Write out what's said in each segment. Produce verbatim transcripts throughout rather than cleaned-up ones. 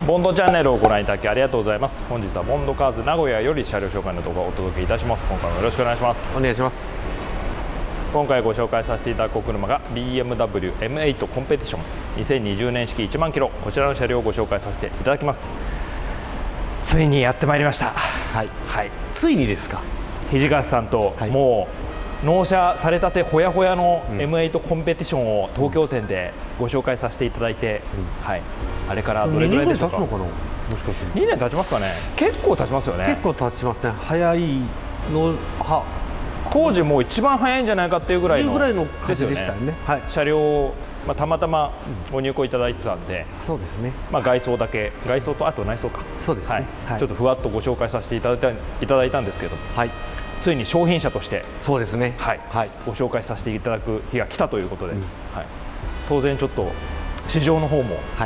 ボンドチャンネルをご覧いただきありがとうございます。本日はボンドカーズ名古屋より車両紹介の動画をお届けいたします。今回もよろしくお願いします。 お願いします。 今回ご紹介させていただくお車が ビーエムダブリューエムエイト コンペティションにせんにじゅうねん式いちまんキロ、こちらの車両をご紹介させていただきます。ついにやってまいりました。はい、はい、 ついにですか。 土方さんと、はい、もう納車されたてほやほやの エムエイト コンペティションを東京店でご紹介させていただいて、うん、はい、あれからどれぐらいでしょうか。 にねん経つのかな、もしかしてにねん経ちますかね。結構経ちますよね。 結構経ちますね。早いのは当時もう一番早いんじゃないかっていうぐらいのぐらいの感じでしたよね。はい、 車両を、まあ、たまたまご入庫いただいてたんで、 うん、そうですね。 まあ外装だけ、外装とあと内装か。 そうですね。はいはい、 ちょっとふわっとご紹介させていただいたいただいたんですけど、はい、ついに商品車としてそうですね。 はい、はい、ご紹介させていただく日が来たということで、うん、はい、当然ちょっと市場の方も、はい、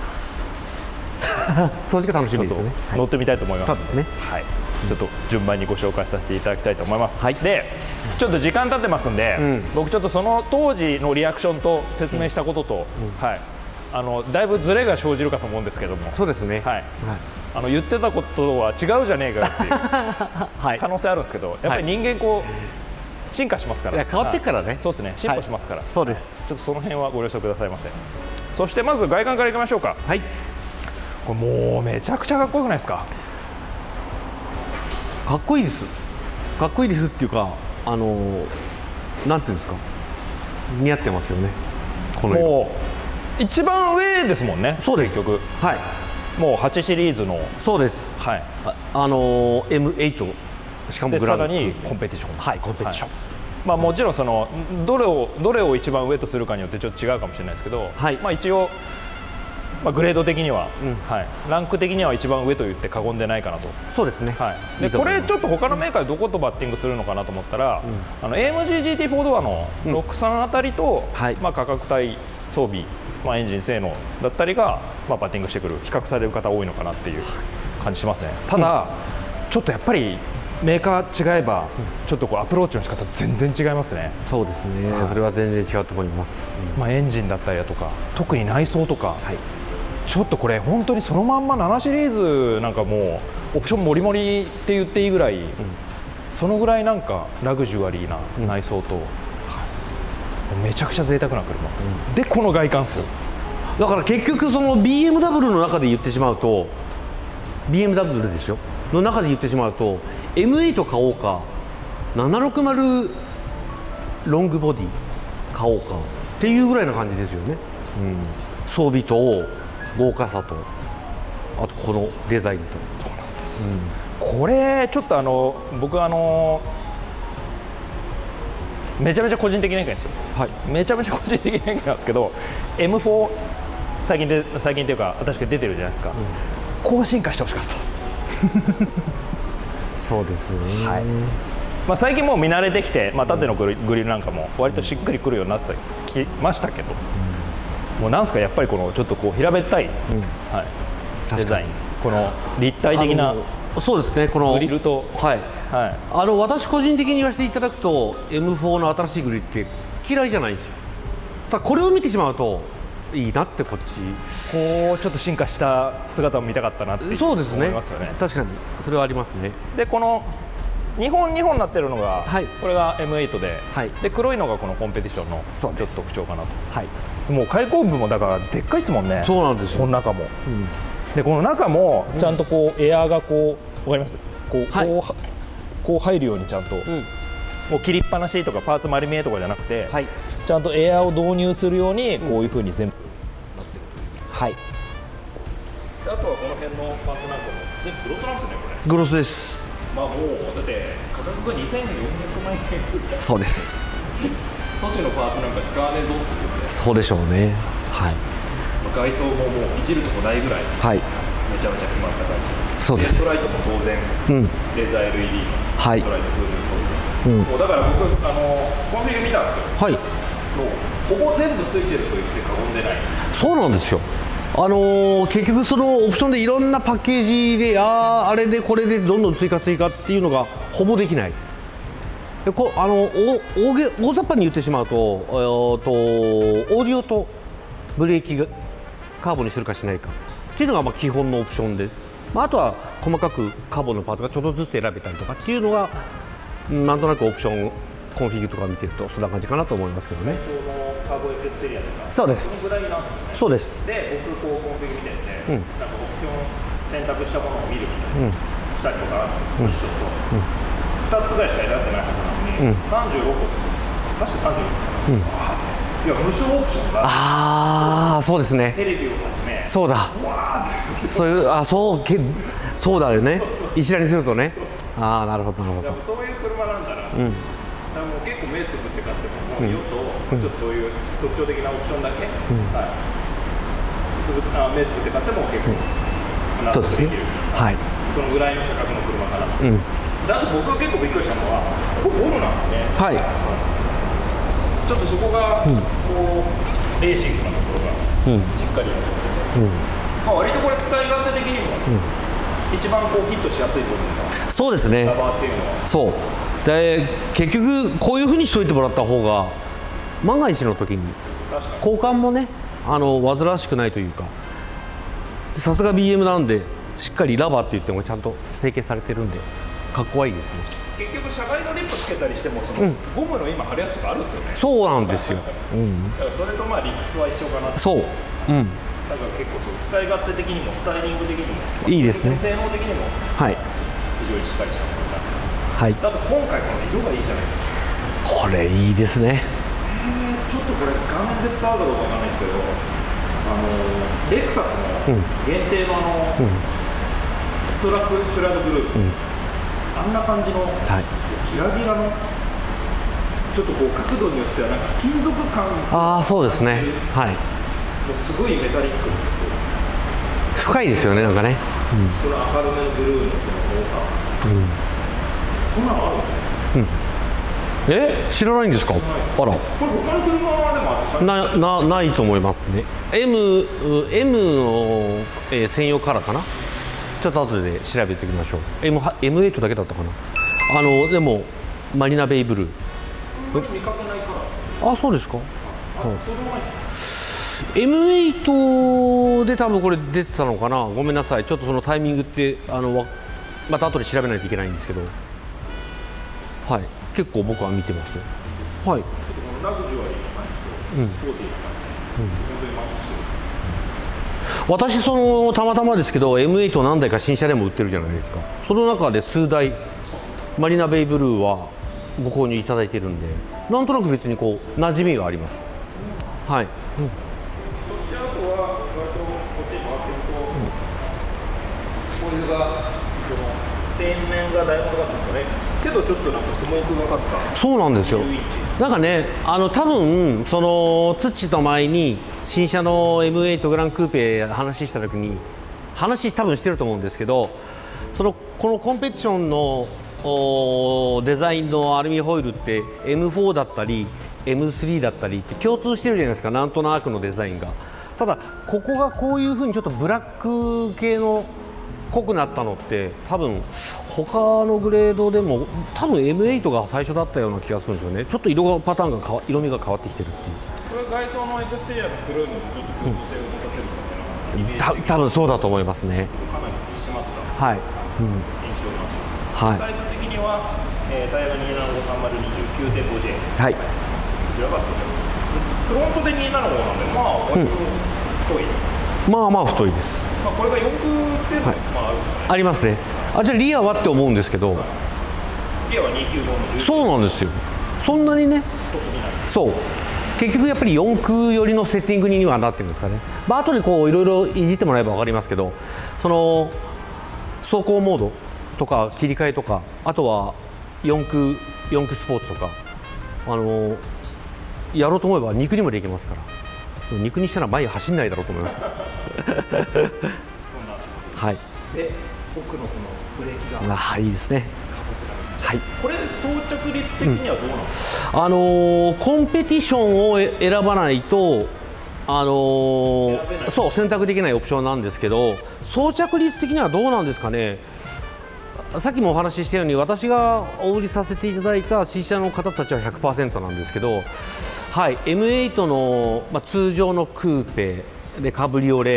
掃除が楽しみですね。 乗ってみたいと思います。 そうですね。 はい。ちょっと順番にご紹介させていただきたいと思います。はい、で、ちょっと時間経ってますんで、うん、僕ちょっとその当時のリアクションと説明したことと、うん、はい、あのだいぶズレが生じるかと思うんですけども、 そうですね。はい。はい、 あの言ってたことは違うじゃねえかよっていうはい、可能性あるんですけど、やっぱり人間こう進化しますから。 いや変わってからね。 そうですね。進歩しますから。はい、 そうです。 ちょっとその辺はご了承くださいませ。そしてまず外観からいきましょうか。はい。これもうめちゃくちゃかっこよくないですか。 かっこいいです。かっこいいですっていうか、あのなんていうんですか、似合ってますよね。このもう一番上ですもんね。 そうです。 結局、はい、もうはちシリーズの、 そうです。はい、あ、あの エムエイト、しかもグランド、 さらにコンペティション、 はい、コンペティション、はい、 まあもちろんそのどれをどれを一番上とするかによってちょっと違うかもしれないですけど、はい、まあ一応。まあグレード的には、うん、はい、ランク的には一番上と言って過言でないかなと。 そうですね。はい、 でこれちょっと他のメーカーでどことバッティングするのかなと思ったら、うん、あの エーエムジージーティーフォードアのろくじゅうさんあたりと、うん、はい、まあ価格帯、装備、まあエンジン性能だったりが、まあ、バッティングしてくる、比較される方多いのかなっていう感じしますね。ただ、うん、ちょっとやっぱりメーカー違えば、ちょっとこうアプローチの仕方全然違いますね。 そうですね。それは全然違うと思います。 うん、まあエンジンだったりだとか、特に内装とか。はい、ちょっとこれ本当にそのまんまななシリーズなんかもうオプションもりもりって言っていいぐらい、うん、そのぐらいなんかラグジュアリーな内装と、うん、はい、めちゃくちゃ贅沢な車、うん、でこの外観数だから結局その ビーエムダブリュー の中で言ってしまうと ビーエムダブリュー ですよの中で言ってしまうと エムエイト 買おうかななろくまるロングボディ買おうかっていうぐらいな感じですよね、うん、装備と豪華さと、あとこのデザインと。そうなんです、 うん、これちょっとあの僕あのめちゃめちゃ個人的な意見ですよ、はい、めちゃめちゃ個人的な意見なんですけど エムフォー 最近で最近っていうか確か出てるじゃないですか、うん、高進化してほしかったそうですね、はい、 まあ、最近もう見慣れてきて、まあ、縦のグリルなんかも割としっくりくるようになってきましたけど、うん、もうなんすかやっぱりこのちょっとこう平べったい、うん、はい、デザイン、この立体的なそうですね、このグリルと、はいはい、あの私個人的に言わせていただくと エムフォー の新しいグリルって嫌いじゃないんですよ。ただこれを見てしまうといいなってこっちこうちょっと進化した姿を見たかったなって思いますよね。 そうですね、確かにそれはありますね。 でこのにほんにほんになってるのが、はい、これが エムエイト で、はい、で黒いのがこのコンペティションのちょっと特徴かなと。はい、もう開口部もだからでっかいですもんね。 そうなんですよ。 この中も、うん、でこの中もちゃんとこうエアーがこうわかります？こう、はい、こうこう入るようにちゃんと、うん、もう切りっぱなしとかパーツ丸見えとかじゃなくて、はい、ちゃんとエアーを導入するようにこういうふうに全部なってる。はい。あとはこの辺のパーツなんかも全部グロスなんですよね、これ。 グロスです。 まあもうだって価格がにせんよんひゃくまんえんぐらい。 そうです。 そっちのパーツなんか使わねえぞってことで。 そうでしょうね。はい。 外装ももういじるとこないぐらい。はい。めちゃめちゃ決まった外装。 そうです。 ヘッドライトも当然、うん、レーザー エルイーディー のヘッドライトフードに装備、うん、もうだから僕あのこのフィル見たんですよ。はい。もうほぼ全部ついてると言って過言でない。そうなんですよ。あのー、結局そのオプションでいろんなパッケージでああれでこれでどんどん追加追加っていうのがほぼできない。でこあの大げ大雑把に言ってしまうと、えー、とオーディオとブレーキがカーボンにするかしないかってっていうのがまあ基本のオプションで、まあ、あとは細かくカーボンのパーツがちょっとずつ選べたりとかっていうのがなんとなくオプションコンフィグとか見てるとそんな感じかなと思いますけどね。 そのカーボンエクステリアとかそうです。 そのぐらいなんですよね。 そうです。 で僕こうコンフィグ見てて、うん、なんかオプション選択したものを見るみたいな、うん、したりとかあるんですよ。一つと、うん、ふたつぐらいしか選んでないはずなのに、うん、さんじゅうろっこ確かさんじゅうろっこかな、うん、いや無償オプションがああそうですね。 テレビをはじめそうだそういうあそうけそうだよね一覧にするとねああなるほどなるほどそういう車なんだな、うん、だからもう結構目つぶって買ってももうよっと、うん、ちょっとそういう特徴的なオプションだけ、うんはい、つぶあ目つぶって買っても結構納得できる、はい、そのぐらいの車格の車かな、うん、であと僕が結構びっくりしたのはここゴムなんですねはいちょっとそこがこうレーシングなところがしっかりあって、うんまあ、割とこれ使い勝手的にも、うん、一番こうヒットしやすい部分がそうですねラバーっていうのはそうで結局こういうふうにしといてもらった方が万が一の時に交換もねあの煩わしくないというかさすが ビーエム なんでしっかりラバーって言ってもちゃんと成形されてるんでかっこいいですね結局車外のリップつけたりしてもその、うん、ゴムの今貼るやつとかあるんですよねそうなんですよ、うん、だからそれとまあ理屈は一緒かなそう、うん、 だから結構そう使い勝手的にもスタイリング的にもいいですね性能的にもはい非常にしっかりしたものだはい、 だと今回この色がいいじゃないですかこれいいですねえー、ちょっとこれ画面で伝わるかどうかわかんないですけどあのレクサスの限定のあの、うん、ストラクチュラルブルー、うん、あんな感じの、はい、ギラギラのちょっとこう角度によってはなんか金属感ああそうですねはいもうすごいメタリックですよ深いですよねなんかね、 うん、この明るめのブルーのこのモーター、うんこんなのあるんですね、 うん、え知らないんですかあらこれ他の車でもあるななないと思いますね M, M の、えー、専用カラーかなちょっと後で調べておきましょう M エムエイト だけだったかなあのでもマリナベイブルーあんまり見かけないカラーですあそうですかあ、うん、そうでもないですかエムエイト で多分これ出てたのかなごめんなさいちょっとそのタイミングってあのまた後で調べないといけないんですけどはい、結構僕は見てます。はい。ちょっとこのラグジュアリーな感じと、うん、スポーティーな感じ、うん、本当にマッチしてる。私そのたまたまですけど エムエイト 何台か新車でも売ってるじゃないですか。その中で数台マリナベイブルーはご購入いただいてるんで、なんとなく別にこう馴染みがあります。うん、はい。うん、 そしてあとはこっちに回っていくと、うん、ホイールがこの底面がダイヤモンドだったんですかね。けどちょっとなんかスモークがかったそうなんですよなんかねあの多分その土と前に新車の エムエイト グランクーペ話した時に話多分してると思うんですけどそのこのコンペティションのデザインのアルミホイールって エムフォー だったり エムスリー だったりって共通してるじゃないですかなんとなくのデザインがただここがこういうふうにちょっとブラック系の濃くなったのって多分他のグレードでも多分 エムエイト が最初だったような気がするんですよねちょっと色がパターンがか色味が変わってきてるっていうこれ外装のエクステリアの黒いのとちょっと共通性を持たせるみたいなイメージ的に多分そうだと思いますねかなり引き締まったはい、うん、 印象なんですよ、はい、サイズ的には、えー、タイヤが にーななごさんまるにじゅうきゅうてんごジェイ はいこちらがフロントで にーななごなんでまあ割と太い、 うん、まあまあ太いですまあこれがよん空っていうのも、はいまあ、あるんですねありますねあじゃあリアはって思うんですけど、はい、 リアはにひゃくきゅうじゅうごのじゅうそうなんですよそんなにねそう結局やっぱりよん空寄りのセッティングにはなってるんですかねまあ後でこういろいろいじってもらえば分かりますけどその走行モードとか切り替えとかあとはよん空よん空スポーツとかあのやろうと思えば肉にもできますから肉にしたら前走んないだろうと思いますはいで奥のこのブレーキがあいいですねはい、 これ装着率的にはどうなんですか、 うん、あのー、コンペティションを選ばないと、あのー、そう選択できないオプションなんですけど装着率的にはどうなんですかねさっきもお話ししたように私がお売りさせていただいた新車の方たちは ひゃくパーセント なんですけど、はい、エムエイト の、まあ、通常のクーペでカブリオレ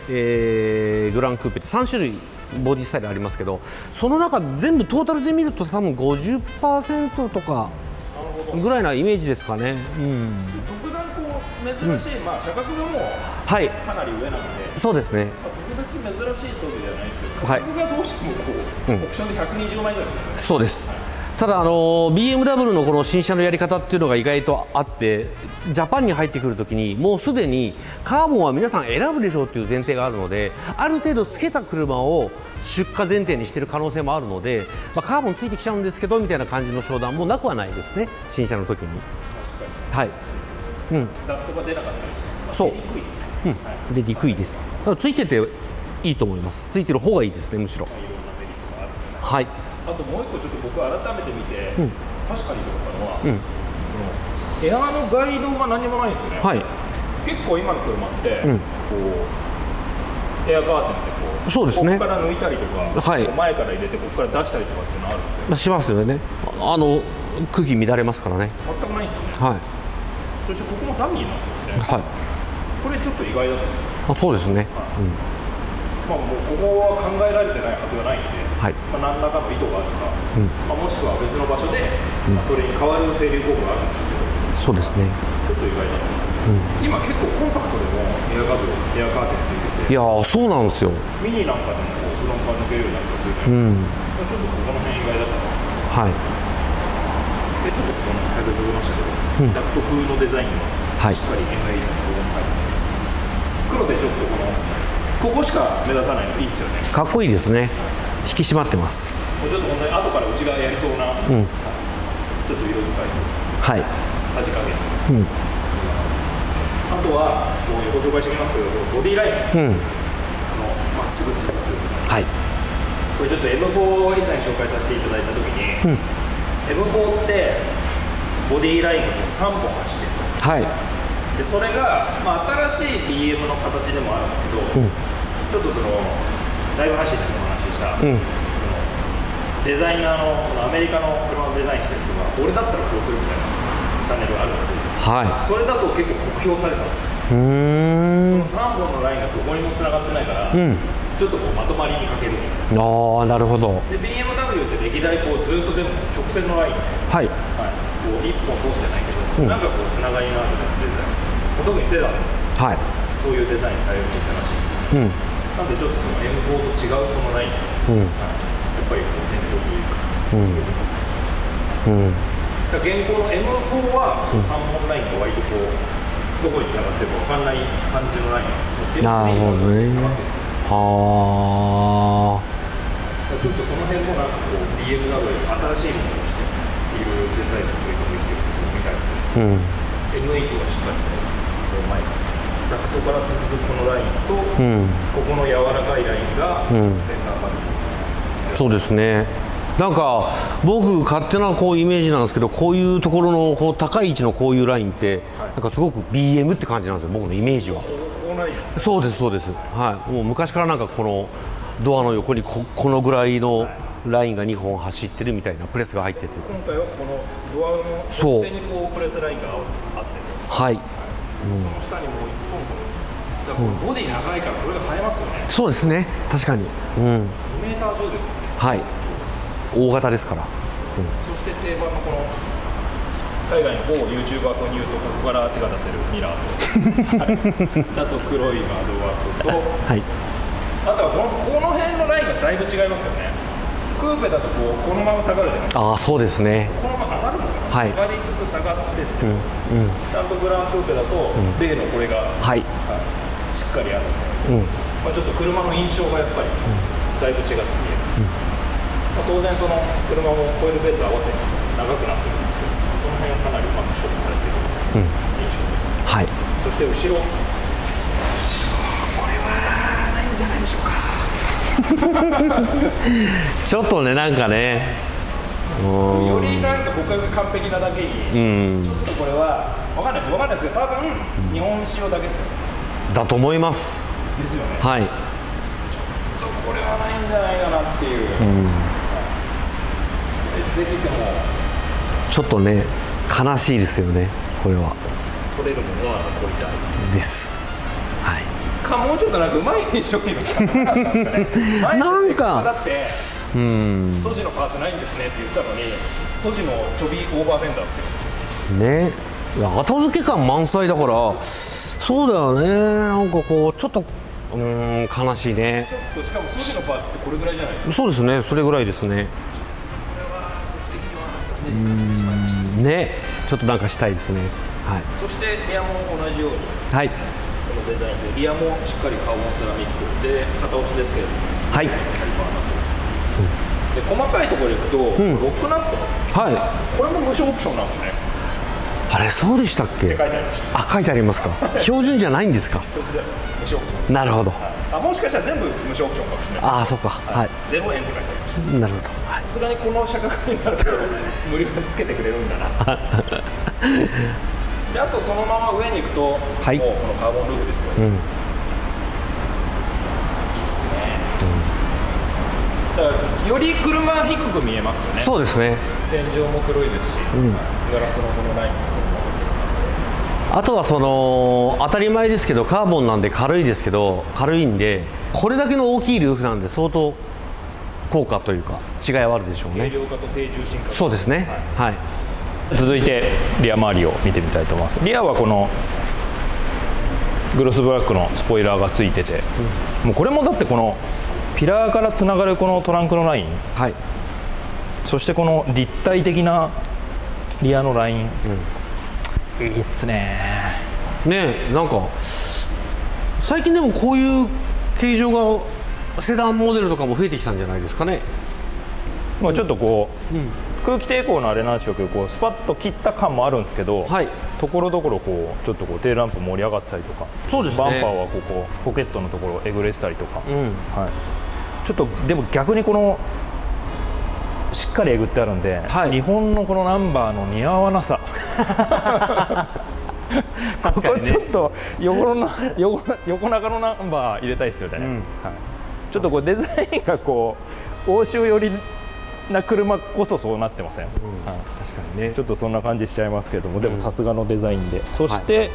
えー、グランクーペってさん種類ボディスタイルありますけど、その中全部トータルで見ると多分 ごじゅっパーセント とかぐらいなイメージですかね。うん、 特段こう珍しい、うん、まあ車格がもう、はい、かなり上なので、 そうですね、 まあ、特別珍しい装備ではないですけど、価格がどうしてもこう、はい、オプションでひゃくにじゅうまんえんぐらいですよね。 そうです、はい、ただあの ビーエムダブリュー のこの新車のやり方っていうのが意外とあって、ジャパンに入ってくるときにもうすでにカーボンは皆さん選ぶでしょうっていう前提があるので、ある程度つけた車を出荷前提にしている可能性もあるので、まあ、カーボンついてきちゃうんですけどみたいな感じの商談もなくはないですね、新車の時に。 確かに、はい、 うん、 ダストが出なかったり、まあ、 そう、 出にくいですね、 うん、はい、出にくいです。だからついてていいと思います。ついてる方がいいですね、むしろ。はい、 あともう一個ちょっと僕改めて見て、うん、確かにと思ったのは、うん、エアーのガイドが何もないんですよね。はい、結構今の車って、うん、こうエアカーテンってこう、そうですね、ここから抜いたりとか、はい、前から入れてここから出したりとかっていうのあるんですけど、 しますよね。あの空気乱れますからね。 全くないんですよね。はい、そしてここもダミーになってますね。はい、これちょっと意外だと思います。あ、そうですね。はい、うん、まあ、もうここは考えられてないはずがないんで、はい、まあ、何らかの意図があるか、うん、まあ、もしくは別の場所で、うん、まあ、それに代わる整流工具があるかもしれないけど、そうですね、ちょっと意外だと思います。うん、今結構コンパクトでもエアガード、エアカーテンついてて、いやー、そうなんですよ。ミニなんかでもこうフロントから抜けるようなやつがついてる、うん、ちょっとここの辺意外だったな。はい、でちょっとこの先ほど言いましたけど、うん、ダクト風のデザインはしっかり エムエイト のロゴも入ってて、黒でちょっとこのここしか目立たないのいいですよね。かっこいいですね。引き締まってます。もうちょっと本当に後から内側やりそうな、うん、ちょっと色使いと、はい、さじ加減です、うん、あとはもうご紹介しておきますけど、ボディライン、うん、あのまっすぐ続く、はい、これちょっと エムフォー 以前紹介させていただいたときに、うん、エムフォー ってボディラインがさんぼん走ってるんですよ。はい、でそれが、まあ、新しい ビーエム の形でもあるんですけど、うん、ちょっとそのライブ配信でもお話しした、うん、デザイナーの、そのアメリカの車をデザインしてる人が俺だったらこうするみたいなチャンネルがあるので、はい、それだと結構酷評されてたんですよ。うーん、そのさんぼんのラインがどこにもつながってないから、うん、ちょっとこうまとまりに欠けるみたいな。ああ、なるほど。で ビーエムダブリュー って歴代こうずっと全部直線のライン、はい、はい、こう一本通してないけど、うん、なんかこうつながりのあるデザイン、特にセダンでも、はい、そういうデザイン採用してきたらしいですよ、うん、なんでちょっとその エムフォー と違うこのライン、うん、はい、やっぱりこう伝統というか、うん、うん、だから現行の エムフォー はそのさんぼんラインが割とこうどこに繋がってるか分かんない感じのラインなんですけど、なるほどね。ああ、ちょっとその辺もなんかこう ビーエムダブリュー 新しいものとしていろいろデザインに取り組んできてるみたいですね、うん、エムエイト がしっかりと前からダクトから続くこのラインと、うん、ここの柔らかいラインがフェンダーバルブ、うん、そうですね。なんか僕勝手なこうイメージなんですけど、こういうところのこう高い位置のこういうラインって、はい、なんかすごく ビーエム って感じなんですよ、僕のイメージは。そうですそうです、はい、もう昔からなんかこのドアの横に こ, このぐらいのラインがにほん走ってるみたいなプレスが入ってて、今回はこのドアの取っ手にこうプレスラインがあって、はい、はい、うん、その下にもういっぽん、だからボディ長いからこれが映えますよね、うん、そうですね、確かに、うん、にメーターじょうですよね、はい、大型ですから、うん、そして定番のこの海外の某 ユーチューバーと言うとここから手が出せるミラーとだと黒い窓枠と、はい、あとはこの、この辺のラインがだいぶ違いますよね。クーペだとこうこのまま下がるじゃないですか。ああ、そうですね。このまま上がるのかな、はい、上がりつつ下がってですけど、うんうん、ちゃんとグランクーペだと、うん、例のこれが、はい、はい、しっかりあるので、うん、まあ、ちょっと車の印象がやっぱりだいぶ違って見える、うん、まあ、当然その車もコイルベース合わせに長くなってるんですけど、この辺はかなりうまく処理されている印象です、うん、はい、そして後ろ、後ろこれはないんじゃないでしょうかちょっとね、なんかね、よりなんか僕が完璧なだけに、うん、ちょっとこれは分かんないです、分かんないですけど、多分日本仕様だけですよ、だと思いますですよね、はい、ちょっとこれはないんじゃないかなっていう、うん、ぜひでもちょっとね、悲しいですよね、これは。取れるものは取りたいです。はい。 かもうちょっとなんかうまい商品のなんかだって素地のパーツないんですねって言ってたのに、素地のちょびオーバーフェンダーですよね。いや後付け感満載だから、そうだよね。なんかこうちょっとうーん悲しいね。 ちょっとしかも素地のパーツってこれぐらいじゃないですか。 そうですね、それぐらいですね。これは僕的には残念に感じてしまいましたね。ちょっとなんかしたいですね。はい。 そしてリアも同じように、 はい、 このデザインでリアもしっかりカーボンセラミックで片押しですけれども、 はい、 キャリパーなどで細かいところでいくと、うん、ロックナット、 はい、 これも無償オプションなんですね。 あれそうでしたっけ？ 書いてありました。 あ、書いてありますか。標準じゃないんですか。 無償オプション。 なるほど。 あ、もしかしたら全部無償オプションかもしれない。 ああ、そうか。はい。 ゼロえんって書いてありました。 なるほど。 さすがにこの車価になると無料でつけてくれるんだな。であとそのまま上に行くと、はい、もうこのカーボンルーフですよ。うん、いいっすね。うん、だからより車は低く見えますよね。 そうですね。 天井も黒いですし、うん、ガラスのこのラインもあとはその当たり前ですけど、カーボンなんで軽いですけど、軽いんでこれだけの大きいルーフなんで相当効果というか違いはあるでしょうね。 軽量化と低重心化。 そうですね。はい、はい、 続いてリア周りを見てみたいと思います。リアはこのグロスブラックのスポイラーがついてて、うん、もうこれもだってこのピラーからつながるこのトランクのライン、はい、そしてこの立体的なリアのライン、うん、いいっすね。 ねえ、なんか最近でもこういう形状がセダンモデルとかも増えてきたんじゃないですかね。 まあちょっとこう、うん、空気抵抗のあれなんでしょうけど、こうスパッと切った感もあるんですけど、はい、ところどころこうちょっとこうテールランプ盛り上がってたりとか、そうですね、バンパーはここポケットのところえぐれてたりとか、うん、はい、ちょっとでも逆にこのしっかりえぐってあるんで、はい、日本のこのナンバーの似合わなさ確かに、ね、これちょっと横の横横長のナンバー入れたいですよね、うん、はい、ちょっとこうデザインがこう欧州寄りな車こそそうなってません、うん、はい、確かにね、ちょっとそんな感じしちゃいますけども、でもさすがのデザインで、うん、そして、はい、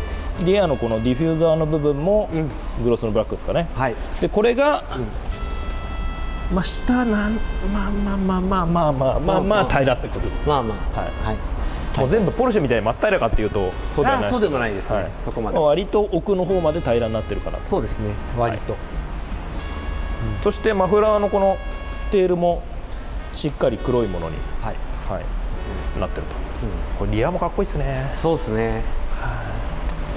リアのこのディフューザーの部分も、うん、グロスのブラックですかね、はい、でこれが、うん、まあ下なんまあまあまあまあまあまあまあまあ平らってことです。まあまあ、はい、はい、もう全部ポルシェみたいに真っ平らかっていうとそうではないです。そうでもないですね、はい、そこまで割と奥の方まで平らになってるから。そうですね、割と、はい、うん、そしてマフラーのこのテールもしっかり黒いものに、はいはい、うん、なってると、うん、これリアもかっこいいですね。そうですね、はい、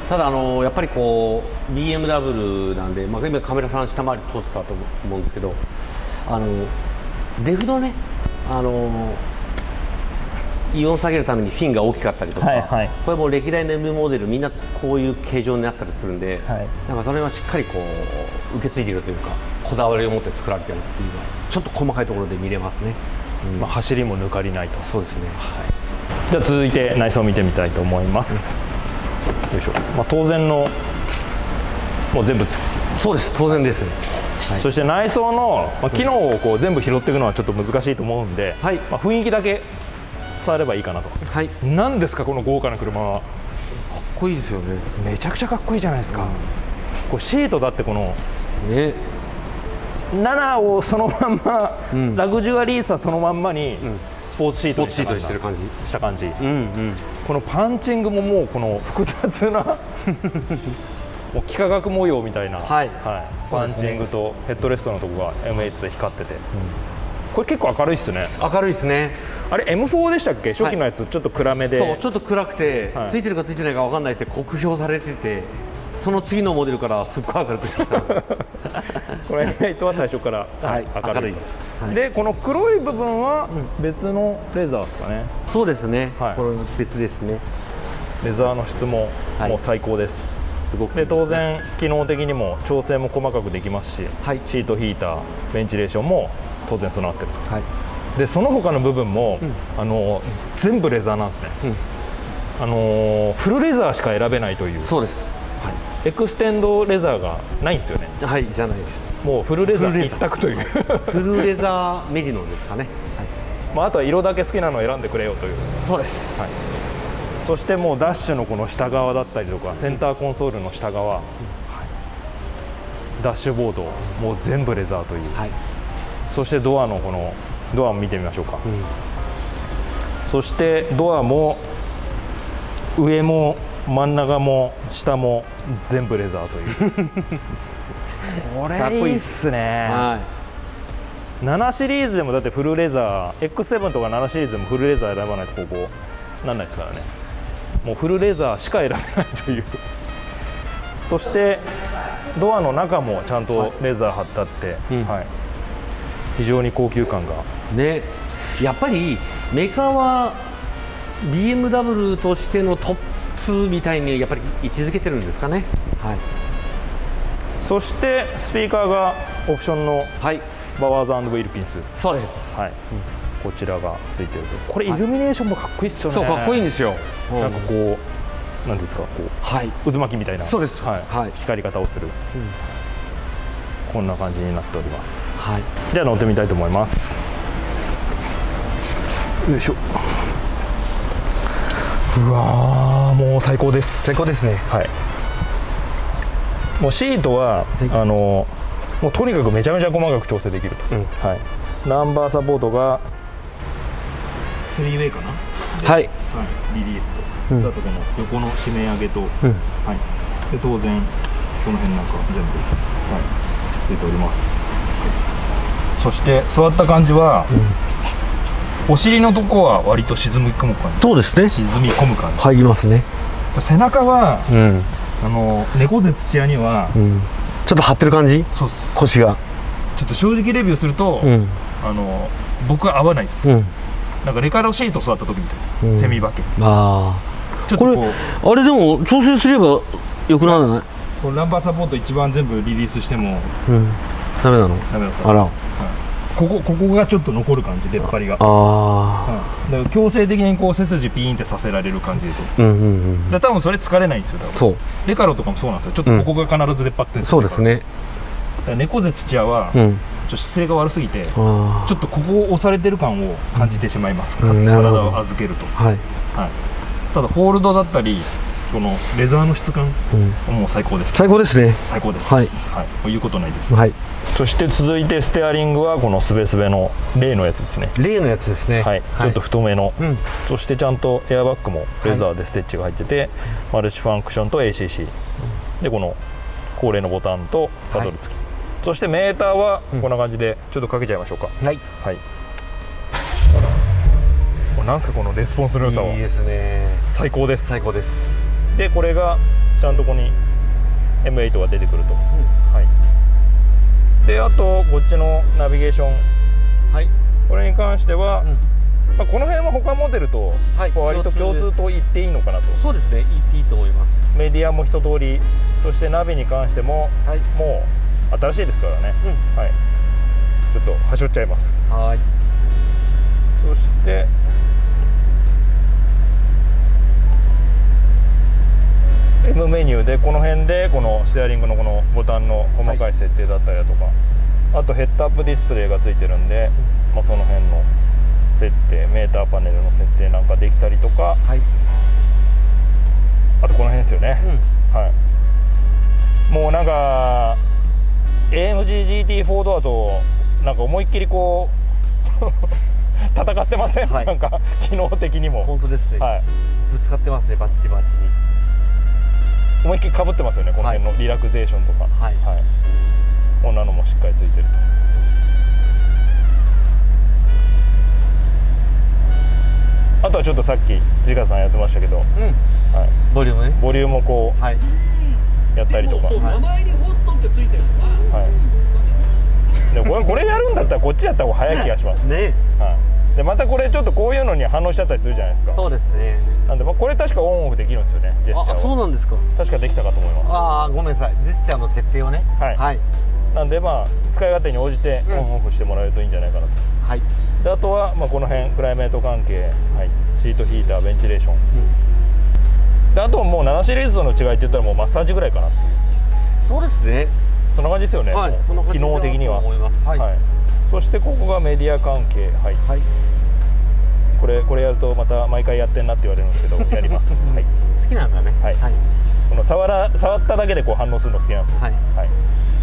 ただあのやっぱりこう ビーエムダブリュー なんで、まあ、今カメラさん下回り通ってたと思うんですけど、あのデフのね、あのイオン下げるためにフィンが大きかったりとか、はいはい、これも歴代の M モデルみんなこういう形状になったりするんで、はい、なんかそれはしっかりこう受け継いでいるというか、こだわりを持って作られているっていうのはちょっと細かいところで見れますね、うん、まあ走りも抜かりないと。そうですね、はい、では続いて内装を見てみたいと思います、うん、よいしょ、まあ、当然のもう全部そうです、当然ですね、はい、そして内装の、まあ、機能をこう全部拾っていくのはちょっと難しいと思うんで、はい、まあ、雰囲気だけ触ればいいかなと。はい、何ですかこの豪華な車は。かっこいいですよね。めちゃくちゃかっこいいじゃないですか、うん、こうシートだってこのねななをそのまんま、うん、ラグジュアリーさそのまんまに、うん、スポーツシートにしてる感じした感じ、うんうん、このパンチングももうこの複雑なもう幾何学模様みたいな、はいはい、パンチングとヘッドレストのところが エムエイト で光ってて、うん、これ結構明るいですね。明るいですね。あれ エムフォー でしたっけ、初期のやつ、はい、ちょっと暗めで、そうちょっと暗くて、はい、ついてるかついてないか分かんないですけど酷評されてて、その次のモデルからすっごい明るくしてたんですよこれ エムエイト は最初から、はい、明るいです、はい、でこの黒い部分は別のレザーですかね、うん、そうですね、はい、これ別ですね。レザーの質ももう最高です、はい、すごくで当然機能的にも調整も細かくできますし、はい、シートヒーターベンチレーションも当然備わってると、はい、でその他の部分も、うん、あの全部レザーなんですね、うん、あのフルレザーしか選べないという。そうです、はい、エクステンドレザーがないんですよね。はい、じゃないです。もうフルレザー一択というフルレザーメリノですかね、はい、まあ、あとは色だけ好きなのを選んでくれよという。そうです、はい、そしてもうダッシュのこの下側だったりとかセンターコンソールの下側、うん、はい、 ダッシュボードもう全部レザーという、はい、そしてドアのこのドアも見てみましょうか、うん、そしてドアも上も真ん中も下も全部レザーというこれいいっすね。はい、ななシリーズでもだってフルレザー エックスセブン とかななシリーズでもフルレザー選ばないとここなんないですからね。もうフルレザーしか選べないというそしてドアの中もちゃんとレザー貼ってあって、はいはい、非常に高級感がね。やっぱりメーカーは ビーエムダブリュー としてのトップみたいにやっぱり位置づけてるんですかね。はい、 そしてスピーカーがオプションのバワーズ&ウィルキンス、 そうです、はい、 うん、こちらがついてると。これイルミネーションもかっこいいですよね。 そう、かっこいいんですよ。 なんかこうなんですか、こう、はい、渦巻きみたいな、 そうです、 はいはい、光り方をする、うん、こんな感じになっております。はい、では乗ってみたいと思います。よいしょ。うわー、もう最高です。 最高ですね。 はい。もうシートは、はい、あのもうとにかくめちゃめちゃ細かく調整できると、うん、はい、ナンバーサポートがスリーウェイかな、はい、はい、リリースと、うん、あとこの横の締め上げと、うん、はい、で当然この辺なんか全部、はい、ついております、はい、そして座った感じは、うん、お尻のとこは割と沈み込む感じ。 そうですね、 沈み込む感じ入りますね。 背中は、うん、あの猫背土屋には、うん、 ちょっと張ってる感じ。そうです、腰がちょっと正直レビューすると、うん、あの僕は合わないです、うん、なんかレカロシート座った時みたいな、うん、セミバケ。ああ、ちょっとこう、これあれでも調整すればよくならない？ これナンバーサポート一番全部リリースしても、 うん、ダメなの？ ダメだった。あら、はい、ここここがちょっと残る感じ、出っ張りが。ああ、うん、だから強制的にこう背筋ピーンってさせられる感じで、うんうんうん、で多分それ疲れないんですよ。多分そう、レカロとかもそうなんですよ。ちょっとここが必ず出っ張ってるんですよ、うん、そうですね。猫背土屋は、うん、ちょっと姿勢が悪すぎて、ちょっとここを押されてる感を感じてしまいます、うん、体を預けると、はい、はい、ただホールドだったりこのレザーの質感、うん、もう最高です。 最高ですね。 最高です、はい、はい、もう言うことないです、はい、そして続いてステアリングはこのすべすべの例のやつですね。 例のやつですね、 はい、ちょっと太めの、うん、そしてちゃんとエアバッグもレザーでステッチが入ってて、はい、マルチファンクションと エーシーシー、うん、でこの恒例のボタンとパドル付き、はい、そしてメーターはこんな感じでちょっとかけちゃいましょうか。はい、はい、これなんですか、このレスポンスの良さは。いいですね。最高です。最高です。でこれがちゃんとここに エムエイト が出てくると、うん、はい、であとこっちのナビゲーション、はい、これに関しては、うん、まあこの辺は他モデルと割と共通と言っていいのかなと。 そうですね、言っていいと思います。 メディアも一通り、そしてナビに関しても、はい、もう新しいですからね、うん、はい、ちょっとはしょっちゃいます。はい、そしてM メニューでこの辺でこのステアリングのこのボタンの細かい設定だったりだとか、はい、あとヘッドアップディスプレイがついてるんで、まあ、その辺の設定、メーターパネルの設定なんかできたりとか、はい、あとこの辺ですよね、うん、はい、もうなんか エーエムジージーティーフォー ドアとなんか思いっきりこう戦ってません、はい、なんか機能的にも本当ですね、はい、ぶつかってますね、バッチバチに思いっきりかぶってますよね、この辺のリラクゼーションとか、はいはい、こんなのもしっかりついてると。あとはちょっとさっきジカさんやってましたけど、うん、はい、 ボリュームね、 ボリュームをこう、はい、やったりとか、名前にホットってついてるのは、はい、でもこれ、これやるんだったらこっちやった方が早い気がしますね、はい、でまたこれちょっとこういうのに反応しちゃったりするじゃないですか。そうですね。なんで、まあ、これ確かオンオフできるんですよね、ジェスチャーは。あ、そうなんですか。確かできたかと思います。ああ、ごめんなさい、ジェスチャーの設定をね、はい、はい、なんでまあ使い勝手に応じてオンオフしてもらえるといいんじゃないかなと、うん、はい、であとはまあこの辺クライメート関係、はい、シートヒーター、ベンチレーション、うん、であとはもうななシリーズとの違いって言ったらもうマッサージぐらいかなっていう。そうですね、そんな感じですよね、はい、機能的には。はい、はい、そしてここがメディア関係、はい、はい、これこれやるとまた毎回やってんなって言われるんですけどやります、はい、好きなんだね、はい、はい、この触ら触っただけでこう反応するの好きなんですよ、はい、はい、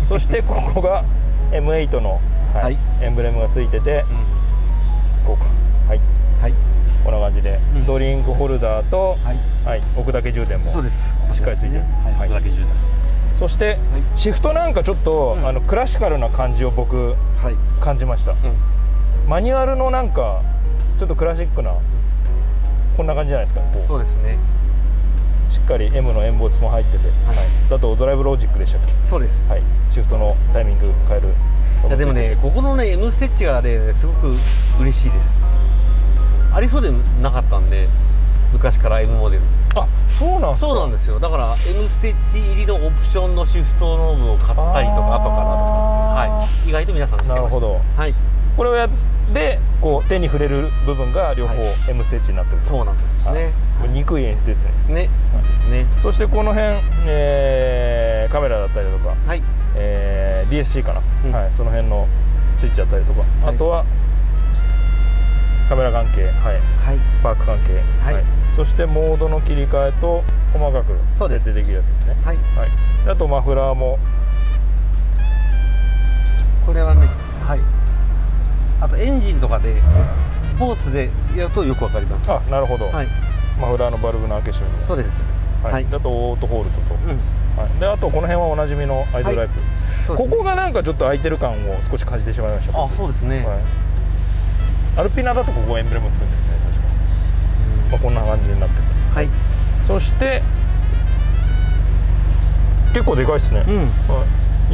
そしてここが エムエイト の、はい、エンブレムがついてて、こうか、はい、はい、こんな感じで、うん、ドリンクホルダーと、はいはい、置くだけ充電もしっかりついてる。置くだけ充電。そして、はい、シフトなんかちょっと、うん、あのクラシカルな感じを僕、はい、感じました、うん、マニュアルのなんかちょっとクラシックな、うん、こんな感じじゃないですか。こうそうですね。 しっかり エム のエンボスも入ってて、はい、だとドライブロジックでしたっけ。 そうです、 はい、シフトのタイミング変える。 いやでもね、ここのね M ステッチがねすごく嬉しいです。ありそうでなかったんで、昔から M モデル。 あ、そうなんですか。 そうなんですよ。だから M ステッチ入りのオプションのシフトノブを買ったりとか後からとか、はい、意外と皆さん知ってました。なるほど。はい。これをやってこう手に触れる部分が両方 M ステッチになってる。 そうなんですね。 憎い演出ですね。 ね。ですね。 そしてこの辺、えー、カメラだったりとか、はい、えー、ディーエスシー かな、うん、はい、その辺のスイッチだったりとか、はい、あとはカメラ関係、はい、はい、パーク関係、はい、はい、そしてモードの切り替えと細かく設定できるやつですね。はい、はい、あとマフラーもこれはね、はい、あとエンジンとかでスポーツでやるとよくわかります。 あ、なるほど、はい、マフラーのバルブの開け閉め。 そうです、 はい、だとオートホールドと、うん、はい、であとこの辺はおなじみのアイドルライプ、はい、ここがなんかちょっと空いてる感を少し感じてしまいました。 あ、そうですね、はい、 アルピナだとここエンブレムつくんですね、確か、うん、まあ、こんな感じになってる。はい、そして結構でかいですね、うん、はい、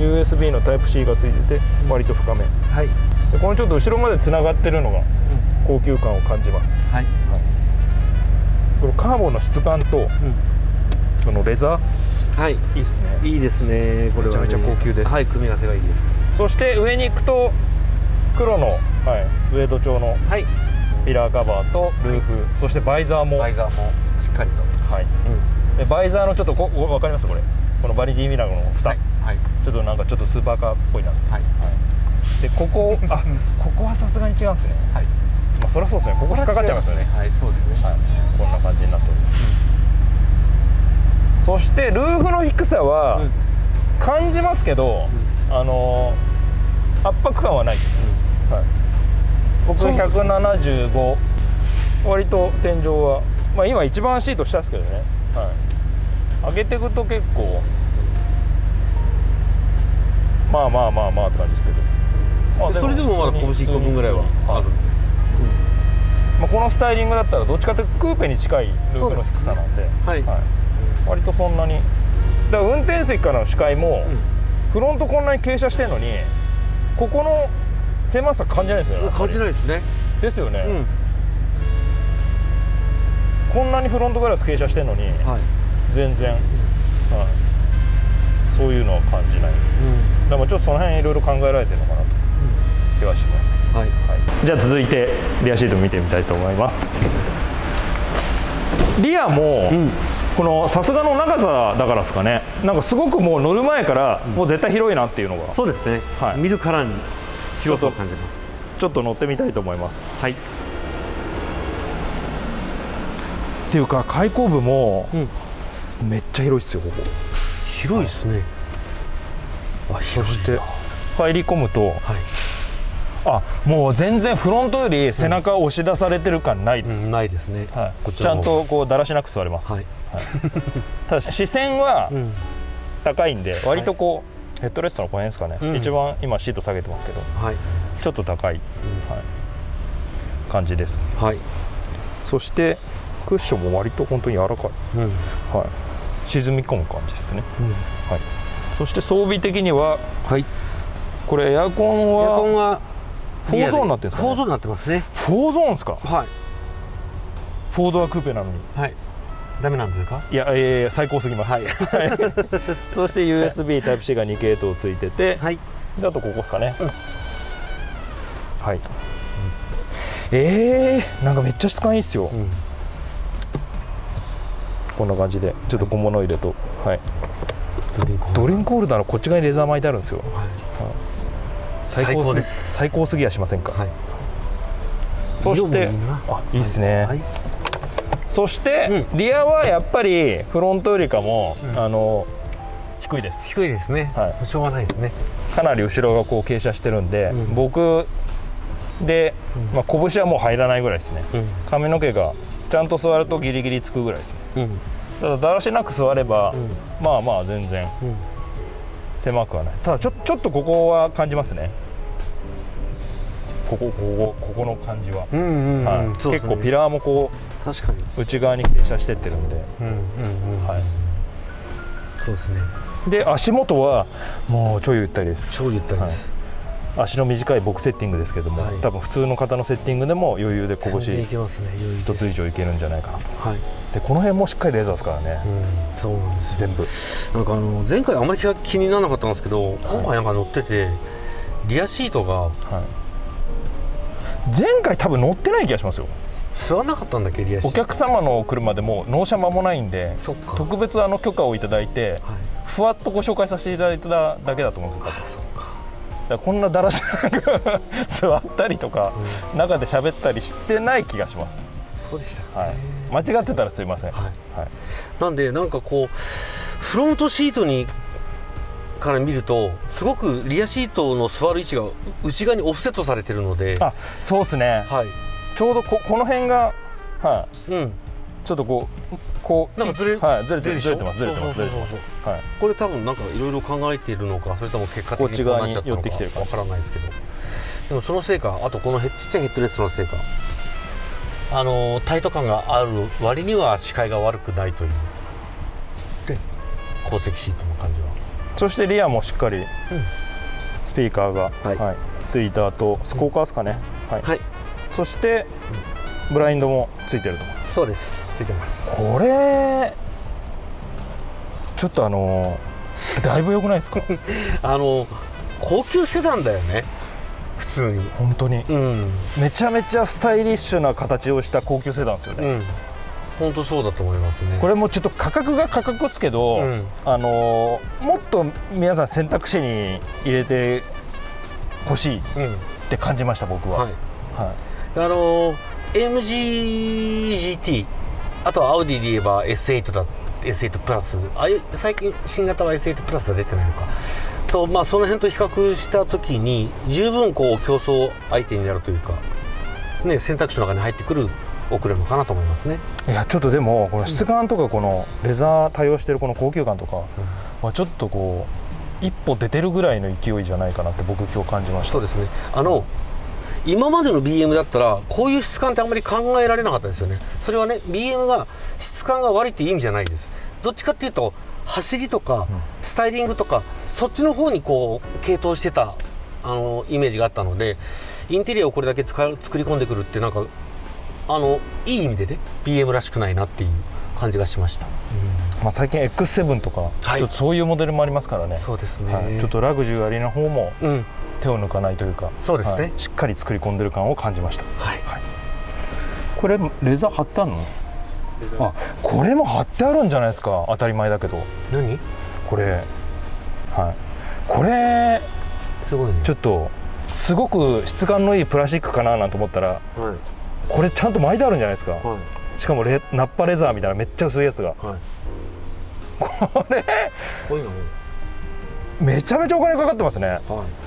ユーエスビー のタイプ シー がついてて割と深め、はい、でこのちょっと後ろまでつながってるのが高級感を感じます。はい、はい、このカーボンの質感と、うん、このレザー、はい、いいっすね。 いいですね。これは、ね、 めちゃめちゃ高級です。 はい、組み合わせがいいです。 そして上に行くと黒の、はい、スウェード調のピラーカバーとルーフ、はい、そしてバイザーもバイザーもしっかりと、はい、 うん、でバイザーのちょっとこ分かりますこれ、このバリディミラーの蓋、はいはい、ちょっとなんかちょっとスーパーカーっぽいな、はいはい、でここあここはさすがに違うんですね。はい、まあそりゃそうですね。ここ引っかかっちゃいますよね。 はい、そうですね、はい、 こんな感じになっております、うん、そしてルーフの低さは感じますけど、うん、あの圧迫感はないです、うん、はい、僕ひゃくななじゅうご、割と天井は、まあ、今一番シート下ですけどね、はい、上げていくと結構まあまあまあまあって感じですけど、 まあ、でもそれでもまだ拳いっこぶんぐらいはあるんで、 まあ、このスタイリングだったらどっちかというとクーペに近いルーフの低さなんで、はい、はい、割とそんなにだから運転席からの視界も、うん、フロントこんなに傾斜してるのにここの狭さ感じないですよね。 感じないですね。 ですよね、うん、こんなにフロントガラス傾斜してるのに、はい、全然、はい、そういうのは感じない、うん、でもちょっとその辺いろいろ考えられてるのかなと気はします、はいはい、じゃあ続いてリアシート見てみたいと思います。リアも、うん、このさすがの長さだからですかね、なんかすごくもう乗る前からもう絶対広いなっていうのが、うん、 そうですね、はい、見るからに広さを感じます。 ちょっと乗ってみたいと思います。はい。っていうか開口部も、うん、めっちゃ広いですよここ。 広いですね。 あ、そして入り込むと、はい、あ、もう全然フロントより背中を押し出されてる感ないです。 うん、ないですね。 はい、ちゃんとこうだらしなく座れます。はい。はい、ただ視線は高いんで、割とこう。ヘッドレストのこの辺ですかね、うん、一番今シート下げてますけど、はい、ちょっと高い、うん、はい、感じです、はい、そしてクッションも割と本当に柔らかい、うん、はい、沈み込む感じですね、うん、はい、そして装備的には、はい、これエアコンはエアコンはフォーゾーンになってるんですかね。 フォーゾーンになってますね。 フォーゾーンですか。はい、フォードはクーペなのに、 はい、ダメなんですか。 いや、えー、最高すぎます、はい、そして ユーエスビー タイプ シー がに系統ついてて、はい、であとここですかね、うん、はい、うん、えー、なんかめっちゃ質感いいっすよ、うん、こんな感じでちょっと小物入れと、はい、ドリンクホルダーのこっち側にレザー巻いてあるんですよ、はい、最高です。最高すぎやしませんか、はい、そしてあ、いいっすね、はい、そして、うん、リアはやっぱりフロントよりかも、うん、あの低いです。 低いですね、はい、しょうがないですね。 かなり後ろがこう傾斜してるんで、うん、僕で、まあ、拳はもう入らないぐらいですね、うん、髪の毛がちゃんと座るとギリギリつくぐらいですね、うん、ただだらしなく座れば、うん、まあまあ全然狭くはない。ただちょ、ちょっとここは感じますね。ここここここの感じは、結構ピラーもこう確かに内側に傾斜してってるんで、 そうですね。 で足元はもう超ゆったりです。 超ゆったりです、 はい、足の短い僕セッティングですけども、はい、多分普通の方のセッティングでも余裕で拳一つ以上いけるんじゃないかなと、はい、でこの辺もしっかりレーザーですからね、 うん、そうなんですよ。 全部なんかあの前回あんまり気にならなかったんですけど、今回なんか乗っててリアシートが、はい、 前回多分乗ってない気がしますよ。 座らなかったんだっけリアシート。 お客様の車でも納車間もないんで、特別あの許可をいただいて、はい、ふわっとご紹介させていただいただけだと思うんですよ。あ、そうか。こんなだらしなく座ったりとか、うん、中で喋ったりしてない気がします。 そうでしたか、 ね、はい、間違ってたらすいません、はいはい、 なんでなんかこうフロントシートにから見るとすごくリアシートの座る位置が内側にオフセットされてるので、 あ、そうですね、はい、ちょうど こ, この辺が、はい、うん、ちょっとこうこうなんかずれ、 はい、ずれてるずれてますずれてますずれてます。 はい、これ多分なんかいろいろ考えているのか、それとも結果的にこうなっちゃったのかわからないですけど、でもそのせいか、あとこのちっちゃいヘッドレストのせいか、あのタイト感がある割には視界が悪くないというで後席シートの感じは。 そしてリアもしっかりスピーカーが、はいはい、ついた後スコーカーですかね、うん、はい、はい、そしてブラインドもついてると。 そうです、ついてます。 これちょっとあのだいぶ良くないですかあの高級セダンだよね普通に。 本当に、うん、めちゃめちゃスタイリッシュな形をした高級セダンですよね、うん、 本当そうだと思いますね。 これもちょっと価格が価格ですけど、うん、あのもっと皆さん選択肢に入れてほしいって感じました、僕は。はい、 はい、あの エーエムジージーティー、 あとはアウディで言えば エスエイト だ エスエイト プラス、あ最近新型は エスエイト プラスは出てないのかと、まあ、その辺と比較した時に十分こう競争相手になるというか、ね、選択肢の中に入ってくるお車かなと思いますね。 いやちょっとでもこの質感とかこのレザー対応してるこの高級感とか、うん、はちょっとこう一歩出てるぐらいの勢いじゃないかなって僕今日感じました。 そうですね。あの今までの ビーエム だったらこういう質感ってあんまり考えられなかったですよね。それはね ビーエム が質感が悪いっていう意味じゃないです。どっちかっていうと走りとかスタイリングとかそっちの方にこう傾倒してたあのイメージがあったので、インテリアをこれだけ使う作り込んでくるってなんかあのいい意味でね ビーエム らしくないなっていう感じがしました。 うん、まあ、最近 エックスセブン とか、はい、ちょっとそういうモデルもありますからね。 そうですね、 はい、ちょっとラグジュアリーな方も手を抜かないというか、うん、 そうですね、はい、 しっかり作り込んでる感を感じました。はい、はい、これレザー貼ってあるの？あ、これも貼ってあるんじゃないですか。当たり前だけど。 何これ、はい、これすごいね。 ちょっとすごく質感のいいプラスチックかななんて思ったら、はい、これちゃんと巻いてあるんじゃないですか。はい、しかもレナッパレザーみたいなめっちゃ薄いやつが、はい、これこういうのめちゃめちゃお金かかってますね。はい、あ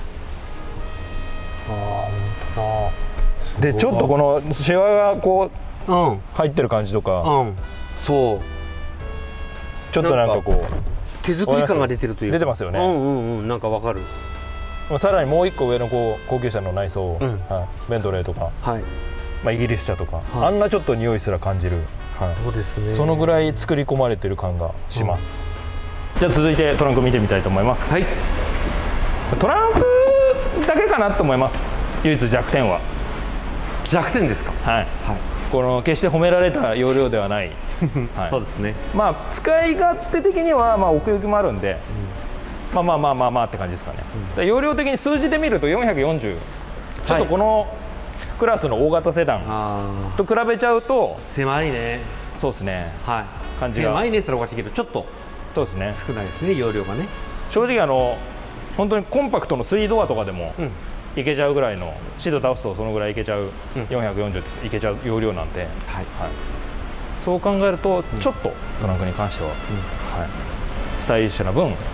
あ本当だ。でちょっとこのシワがこう、うん、入ってる感じとか、うん、 そうちょっとなんかこう手作り感が出てるというか出てますよね。 うんうんうん、なんかわかる。 さらにもう一個上のこう高級車の内装、うん、はい、ベントレーとか、はい、まあ、イギリス車とか、はい、あんなちょっと匂いすら感じる、はい、そうですね、そのぐらい作り込まれてる感がします。うん、じゃあ続いてトランク見てみたいと思います。はい、トランクだけかなと思います。唯一弱点は弱点ですか。はい、はい、 この決して褒められた容量ではない、 はい、そうですね。 まあ使い勝手的にはまあ奥行きもあるんで、うん、まあまあまあまあまあって感じですかね。うん、容量的に数字で見るとよんひゃくよんじゅう、ちょっとこのクラスの大型セダンと比べちゃうと狭いね。 そうですね、はい、感じが狭いねって言ったらおかしいけどちょっとそうですね、少ないですね、容量がね。 正直あの本当にコンパクトのスリードアとかでも、うん、いけちゃうぐらいの、シート倒すとそのぐらいいけちゃう、うん、よんひゃくよんじゅうっていけちゃう容量なんで、はいはい、そう考えるとちょっとトランクに関しては、うん、はい、スタイリッシュな分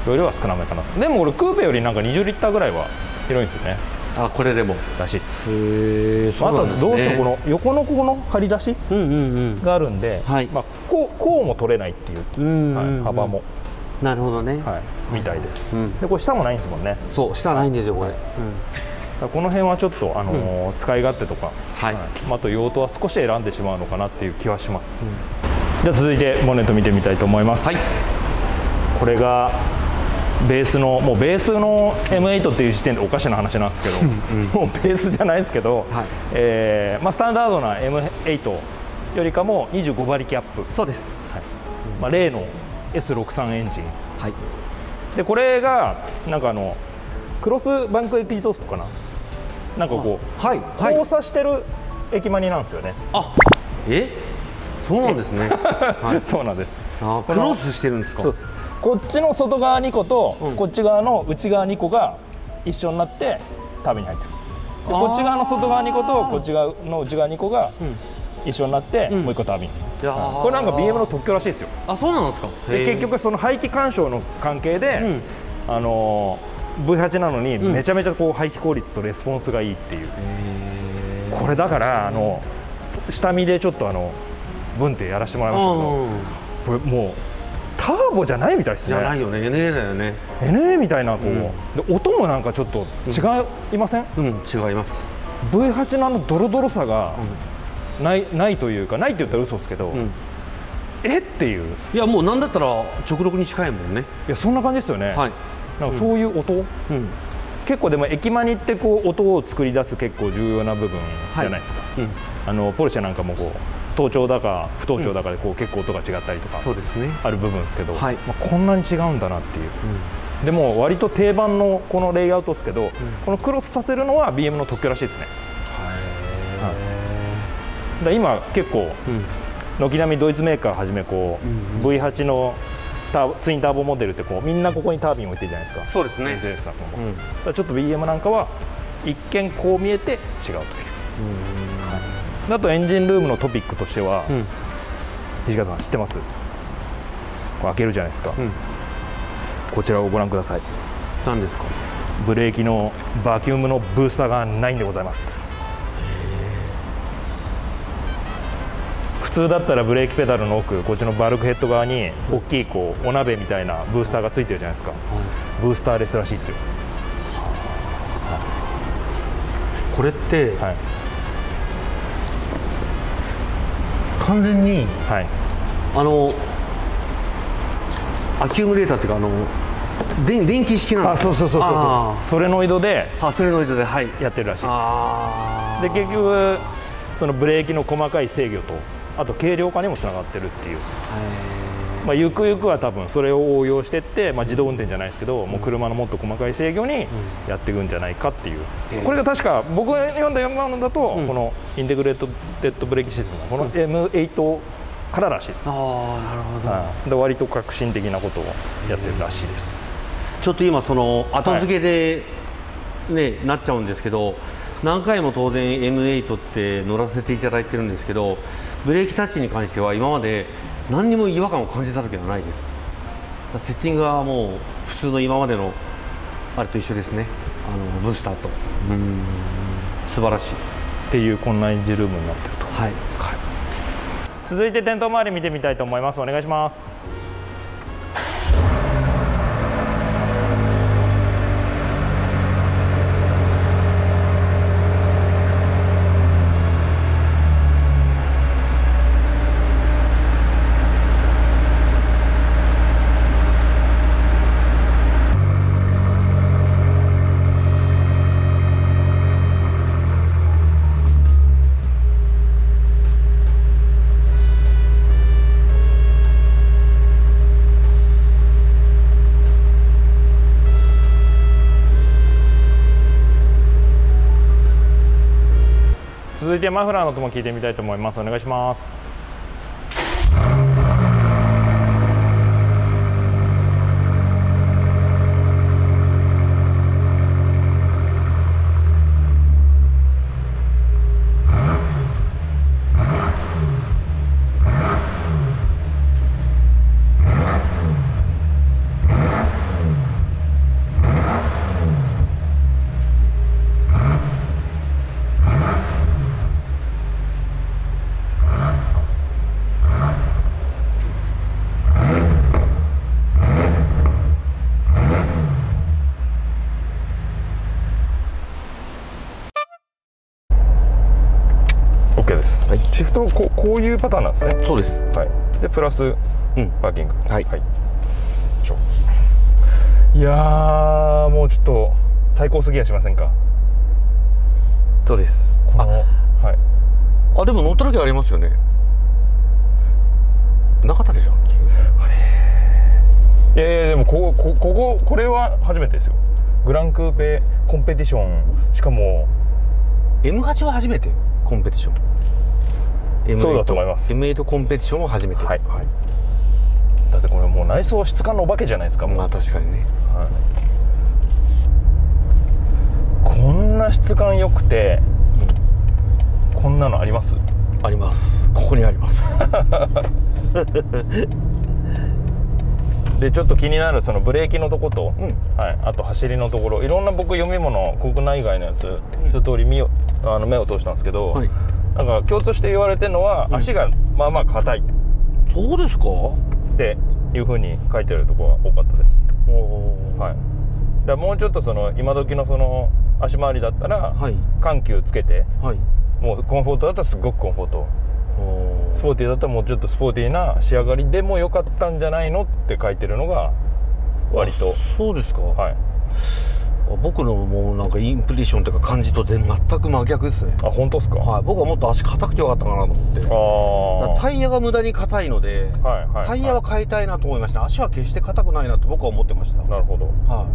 容量は少なめかな。でもこれクーペよりなんかにじゅうリッターぐらいは広いんですよね。 あ、これでもらしいです。 へえ、そうなんですね。 あとどうしてもこの横のこの張り出しがあるんで、まあこうこうも取れないっていう、はい、幅も。 なるほどね。 はい、みたいです。うん、でこれ下もないんですもんね。 そう、下ないんですよこれ。 うん、この辺はちょっとあのーうん、使い勝手とか、はい、はい、あと用途は少し選んでしまうのかなっていう気はします。うん、じゃあ続いてボンネット見てみたいと思います。はい、これがベースのもうベースの エムエイト っていう時点でおかしな話なんですけど、うん、もうベースじゃないですけど、はい、えーまあ、スタンダードな エムエイト よりかもにじゅうご馬力アップ。 そうです。 はい、まあ、例の エスろくじゅうさん エンジン。はい、でこれがなんかあのクロスバンクエキゾーストかな、なんかこう、はい、交差してる駅マニなんですよね。 あ、え、そうなんですね。 はい、そうなんです。 あ、クロスしてるんですか。 そうです。こっちの外側にこと、うん、こっち側の内側にこが一緒になってタービンに入ってる。でこっち側の外側にことこっち側の内側にこが一緒になって、うん、もう一個タービン。いやこれなんか ビーエム の特許らしいですよ。 あ、そうなんですか。 で結局その排気干渉の関係で、うん、あのー、ブイはち なのにめちゃめちゃこう排気効率とレスポンスがいいっていう。うん、これだからあの下見でちょっとあのブンってやらせてもらいましたけど、これもうターボじゃないみたいですね。 じゃないよね。 エヌエー だよね。 エヌエー みたいなこう、うん、で音もなんかちょっと違いません？ うん、うん、違います。 ブイはち のあのドロドロさがない、ないというか、ないって言ったら嘘ですけど、うん、えっていう。 いやもうなんだったら直録に近いもんね。 いやそんな感じですよね。はい、なんかそういう音、うん、結構でも駅マニってこう音を作り出す結構重要な部分じゃないですか。はい、うん、あのポルシェなんかもこう頭頂だか不頭頂だかでこう結構音が違ったりとかある部分ですけど、まあこんなに違うんだなっていう。うん、でも割と定番のこのレイアウトですけど、うん、このクロスさせるのは ビーエム の特許らしいですね。はい、だ今結構軒並みドイツメーカーはじめこう、うん、ブイはち のターツインターボモデルってこうみんなここにタービン置いてるじゃないですか。 そうですね。うん、 だちょっと ビーエム なんかは一見こう見えて違うという。うん、あとエンジンルームのトピックとしては、うん、土方さん知ってます？これ開けるじゃないですか。うん、こちらをご覧ください。 何ですか？ ブレーキのバキュームのブースターがないんでございます。普通だったらブレーキペダルの奥、こっちのバルクヘッド側に大きいこうお鍋みたいなブースターがついてるじゃないですか。はい、ブースターレスらしいですよ。 これって、はい、完全に、はい、あのアキュムレーターっていうかあの電電気式なんですか？ あ、そうそうそうそう。ソレノイドで、 あ、ソレノイドで、はい、 やってるらしいです。あで結局そのブレーキの細かい制御とあと軽量化にもつながってるっていう。まあゆくゆくは多分それを応用していって、まあ、自動運転じゃないですけど、うん、もう車のもっと細かい制御にやっていくんじゃないかっていう、うん、これが確か僕が読んだのだと、うん、このインテグレートデッドブレーキシステムがこの エムエイト かららしいです。 ああ、なるほど。 はい、で割と革新的なことをやってるらしいです。 ちょっと今その後付けで、ね、はい、なっちゃうんですけど、何回も当然 エムエイト って乗らせていただいてるんですけど、ブレーキタッチに関しては今まで何にも違和感を感じた時はないです。セッティングはもう普通の今までのあれと一緒ですね。あのブースターと、うん、素晴らしいっていうこんなエンジンルームになってると。はい、はい、続いて点灯周り見てみたいと思います。お願いします。続いてマフラーの音も聞いてみたいと思います。お願いします。 OK です、はい、シフトここういうパターンなんですね。 そうです、 はい、でプラス、うん、パーキング、 はい、はい、 いやーもうちょっと最高すぎやしませんか。 そうです。 この、はい、 あでも乗った時ありますよね。なかったでしょあれ。いやいやでもこここここれは初めてですよ。グランクーペコンペティション、しかもエムはち は初めてコンペティション。エムエイトそうだと思います。 エムエイト コンペティションは初めて、 はい、はい、だってこれもう内装質感のお化けじゃないですか。もうまあ確かにね、はい、 こんな質感良くて、うん、こんなのあります？ あります。ここにありますでちょっと気になるそのブレーキのとこと、 うん、 はい、あと走りのところ、いろんな僕読み物国内外のやつ、うん、一通り見よあの目を通したんですけど、はい、なんか共通して言われてるのは、うん、足がまあまあ硬い。 そうですかっていうふうに書いてあるところが多かったです。はい、だもうちょっとその今時のその足回りだったら、はい、緩急つけて、はい、もうコンフォートだったらすごくコンフォート、スポーティーだったらもうちょっとスポーティーな仕上がりでもよかったんじゃないのって書いてるのが割と。 そうですか。 はい、 僕のもうなんかインプレッションというか感じと全全く真逆ですね。 あ、本当ですか。 はい、僕はもっと足硬くてよかったかなと思って。あタイヤが無駄に硬いので、はいはい、タイヤは変えたいなと思いました。足は決して硬くないなと僕は思ってました。 なるほど。はい、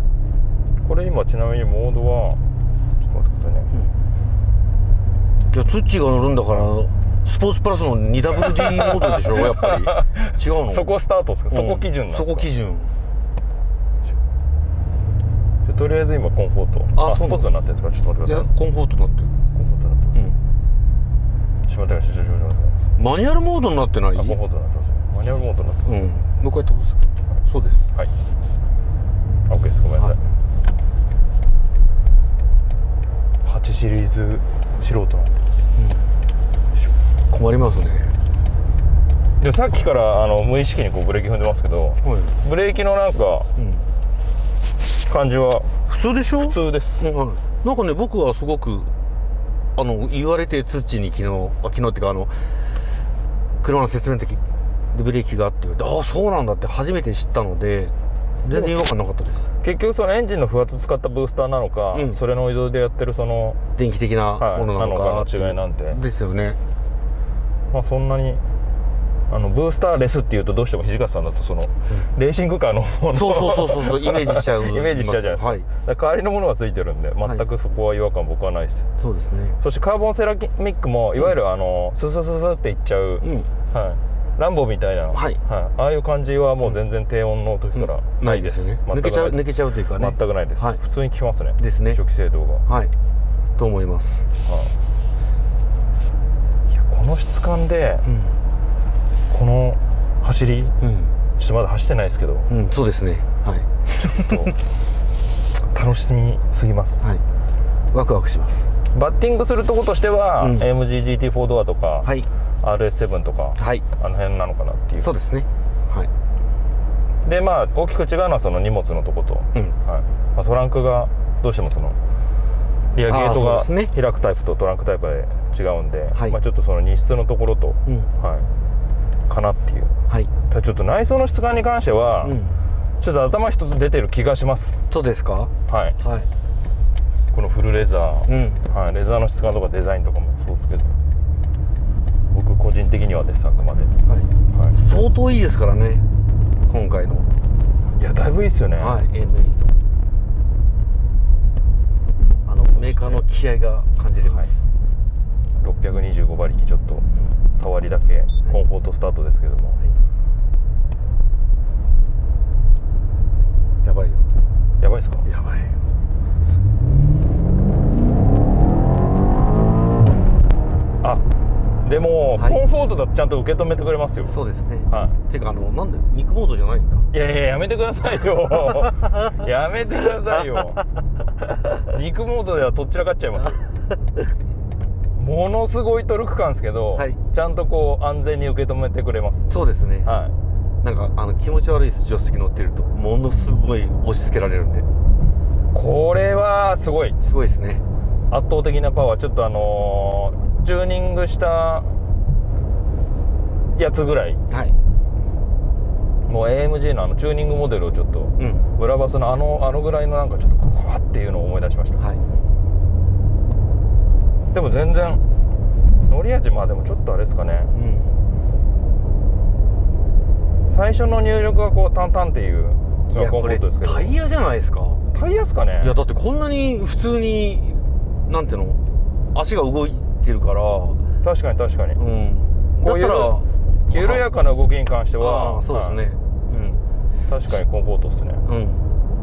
これ今ちなみにモードはちょっと待ってくださいね、 うん、いやツッチーが乗るんだからスポーツプラスの にダブリューディー モードでしょやっぱり。違うの？ そこスタートですか、うん、そこ基準なんですか。 そこ基準。 とりあえず今コンフォート、あ、スポーツになってるんですか。ちょっと待ってください。 いやコンフォートになってる。 コンフォートになってる。うん。しまってください。しまってください。 マニュアルモードになってない？あ、 コンフォートになってます。マニュアルモードになってます。うん。 もう一回飛ばす。そうです。 はい。あ、OK です。ごめんなさい。はちシリーズ素人なんで。 うん。困りますね。 でさっきからあの無意識にこうブレーキ踏んでますけど、はい、ブレーキのなんか。うん、感じは普通でしょ。 普通です、 うん、はい、なんかね僕はすごくあの言われて土に昨日昨日っていうかあの車の説明の時でブレーキがあってああそうなんだって初めて知ったので全然違和感なかったです。 結局そのエンジンの不圧使ったブースターなのか、うん、それの移動でやってるその電気的なものなのか、 はい、の違いなんてですよね。 まあそんなにあのブースターレスっていうとどうしても土方さんだとその、うん、レーシングカーのそうそうそうそうイメージしちゃうイメージしちゃうじゃないですか、はい、だから代わりのものがついてるんで全くそこは違和感僕はないです、 はい、そうですね。 そしてカーボンセラミックもいわゆるあの、うん、ススススっていっちゃう、うん、はい、ランボみたいな、はいはい、ああいう感じはもう全然低温の時からないです、うん、ないですよね。抜けちゃう抜けちゃうというかね全くないです、はい、普通に効きますね。 ですね。 初期精度がはいと思います、はあ、いやこの質感で、うん、この走り、うん、ちょっとまだ走ってないですけど、 うん、そうですね、はい、 ちょっと楽しみすぎます、 はい、ワクワクします。 バッティングするとことしては、うん、エムジージーティーフォー ドアとか、はい、アールエスセブン とか、はい、あの辺なのかなっていう。 そうですね、はい、 でまあ大きく違うのはその荷物のとこと、うん、はい、まあ、トランクがどうしてもそのリアゲートが開くタイプとトランクタイプで違うんで、はい、まあ、ちょっとその荷室のところと、うん、はい、かなっていう、はい、ただちょっと内装の質感に関しては、うん、ちょっと頭一つ出てる気がします。 そうですか。 はい、はい、このフルレザー、うん、はい、レザーの質感とかデザインとかもそうですけど僕個人的にはですあくまで、はいはい、相当いいですからね今回の。 いやだいぶいいですよね、 はい、エムエイト あのメーカーの気合が感じれます、 はい、ろっぴゃくにじゅうごばりきちょっと、うん、触りだけコンフォートスタートですけども、はい、 やばいよ。 やばいですか。 やばい。 あ、でも、はい、コンフォートだとちゃんと受け止めてくれますよ。 そうですね、はい、ていうかあのなんで肉モードじゃないんだ。 いやいややめてくださいよやめてくださいよ肉モードではとっちらかっちゃいますものすごいトルク感ですけど、はい、ちゃんとこう安全に受け止めてくれます。 そうですね、はい、なんかあの気持ち悪い助手席乗ってるとものすごい押し付けられるんで、これはすごいすごいですね。 圧倒的なパワー。ちょっとあのー、 チューニングしたやつぐらい、はい、もう エーエムジー のあのチューニングモデルをちょっと、うん、ブラバスのあのあのぐらいのなんかちょっとグワッっていうのを思い出しました、はい、でも全然乗り味、まあでもちょっとあれですかね、うん、最初の入力がこうタンタンっていういやこれタイヤじゃないですか。 タイヤですかね。 いやだってこんなに普通になんていうの足が動いてるから。 確かに確かに、うん、こういう緩やかな動きに関してはそうですね、はい、うん、 確かにコンフォートですね、うん、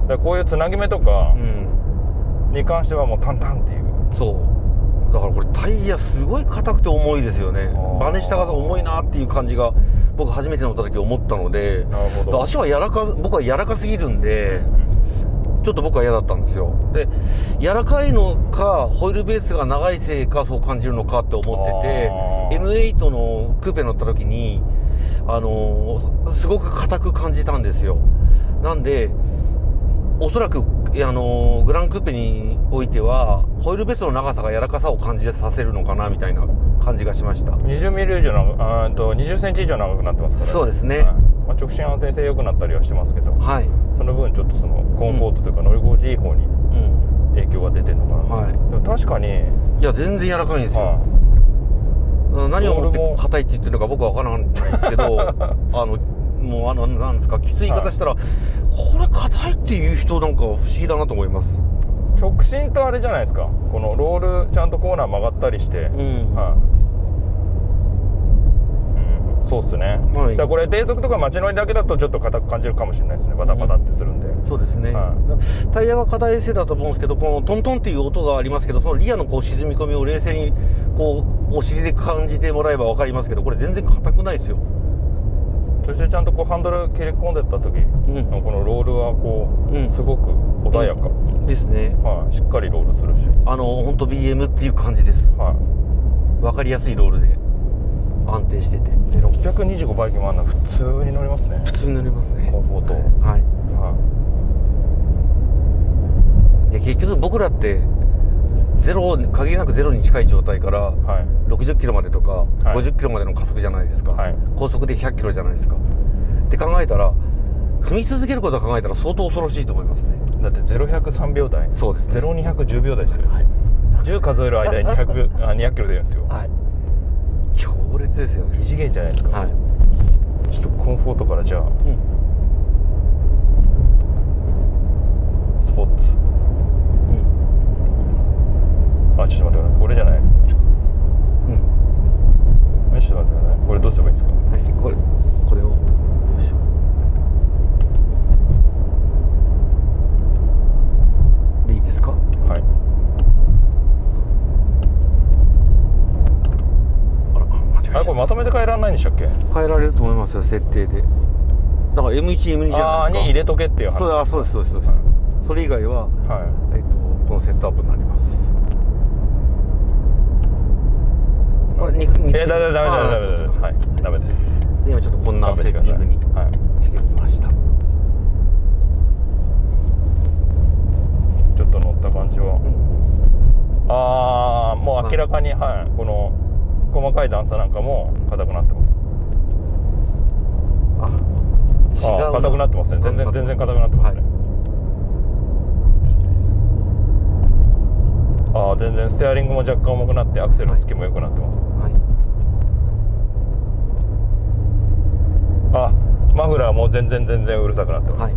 だこういうつなぎ目とかに関してはもうタンタンっていう、 そうだからこれタイヤすごい硬くて重いですよね。バネ下が重いなっていう感じが僕初めて乗った時思ったので、なるほど、足は柔らか僕は柔らかすぎるんで、うん、ちょっと僕は嫌だったんですよ。で柔らかいのかホイールベースが長いせいかそう感じるのかって思ってて、 エムエイト のクーペ乗った時にあのー、すごく硬く感じたんですよ。なんでおそらくあのー、グランクーペにおいてはホイールベースの長さが柔らかさを感じさせるのかなみたいな感じがしました。 にじゅうミリ以上長あとにじゅっセンチ以上長くなってますから、ね、 そうですね、はい、 まあ、直進安定性良くなったりはしてますけど、はい、その分ちょっとそのコンフォートというか乗り心地いい方に影響が出てるのかな、うん、はい、でも確かにいや全然柔らかいんですよ、はい、何を思って硬いって言ってるのか僕は分からないんですけどあのもうあのなんですか、きつい言い方したら、はい、これ硬いっていう人なんか不思議だなと思います。 直進とあれじゃないですか、このロールちゃんとコーナー曲がったりして、うん、はい、うん、そうっすね、はい、だからこれ低速とか街乗りだけだとちょっと硬く感じるかもしれないですね。バタバタってするんで、うん、 そうですね、はい、タイヤが硬いせいだと思うんですけど、このトントンっていう音がありますけど、そのリアのこう沈み込みを冷静にこうお尻で感じてもらえば分かりますけど、これ全然硬くないですよ。 そしてちゃんとこうハンドル切り込んでった時、うん、このロールはこう、うん、すごく穏やか、うん、ですね、はい、しっかりロールするし、 あの本当 ビーエム っていう感じです、はい、分かりやすいロールで安定してて、 でろっぴゃくにじゅうご馬力もあるのは普通に乗りますね。 普通に乗りますね、 コンフォート、はい、 はい、で結局僕らってゼロ限りなくゼロに近い状態から、はい、ろくじゅっキロまでとか、はい、ごじゅっキロまでの加速じゃないですか、はい、高速でひゃっキロじゃないですかって考えたら、踏み続けることを考えたら相当恐ろしいと思いますね。 だってゼロひゃくさんびょう台、そうですね、ゼロにひゃくじゅうびょう台ですよ、はい、じゅう数える間ににひゃくびょうあにひゃっキロ出るんですよ、はい、 強烈ですよね。 異次元じゃないですか、はい、ちょっとコンフォートからじゃあ、うん、スポット、あ、ちょっと待ってください、これじゃない、うん、ちょっと待ってください、これどうすればいいんですか。はい、 これこれをよいしょ、でいいですか。はい、あら間違えちゃった。 あれこれまとめて変えられないんでしたっけ。 変えられると思いますよ、設定で。だから エムワン、エムツー じゃないですか。 に入れとけっていう話。 そう、あ、そうですそうですそうです、はい、それ以外は、はい、えっとこのセットアップになります。これ肉肉えー、だめだめだめだめです。はい、ダメです。 今ちょっとこんなセッティングにしてみました。 ちょっと乗った感じは、うん、ああ、もう明らかに、はい、はい、この細かい段差なんかも硬くなってます。あ、違うな。あ、硬くなってますね。全然全然硬くなってますね。はい、ああ、全然ステアリングも若干重くなってアクセルのつきも良くなってます。はい、あ、マフラーも全然全然うるさくなってます。はい、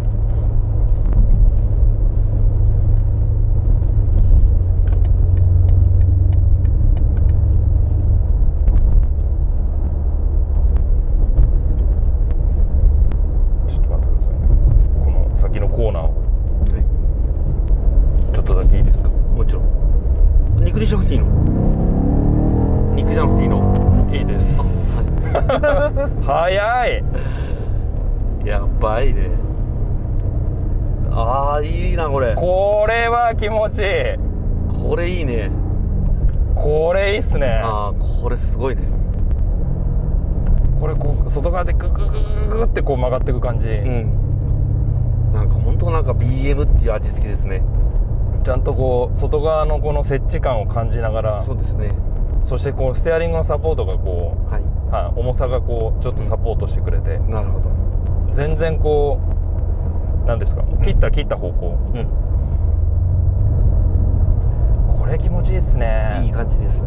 ちょっと待ってくださいね。この先のコーナーを、はい、ちょっとだけいいですか。 もちろん。肉にしなくていいの？肉じゃなくていいの？ いいです。早い。 やばいね。ああ、いいなこれ。 これは気持ちいい。 これいいね。 これいいっすね。 ああ、これすごいね。 これこう外側でグググググってこう曲がっていく感じ。うん。 なんか本当なんか ビーエム っていう味付けですね。 ちゃんとこう外側のこの接地感を感じながら、 そうですね、 そしてこうステアリングのサポートがこう、はいはい、重さがこうちょっとサポートしてくれて、 うん、なるほど。 全然こうなんですか、切ったら切った方向、うん、これ気持ちいいっすね。 いい感じです。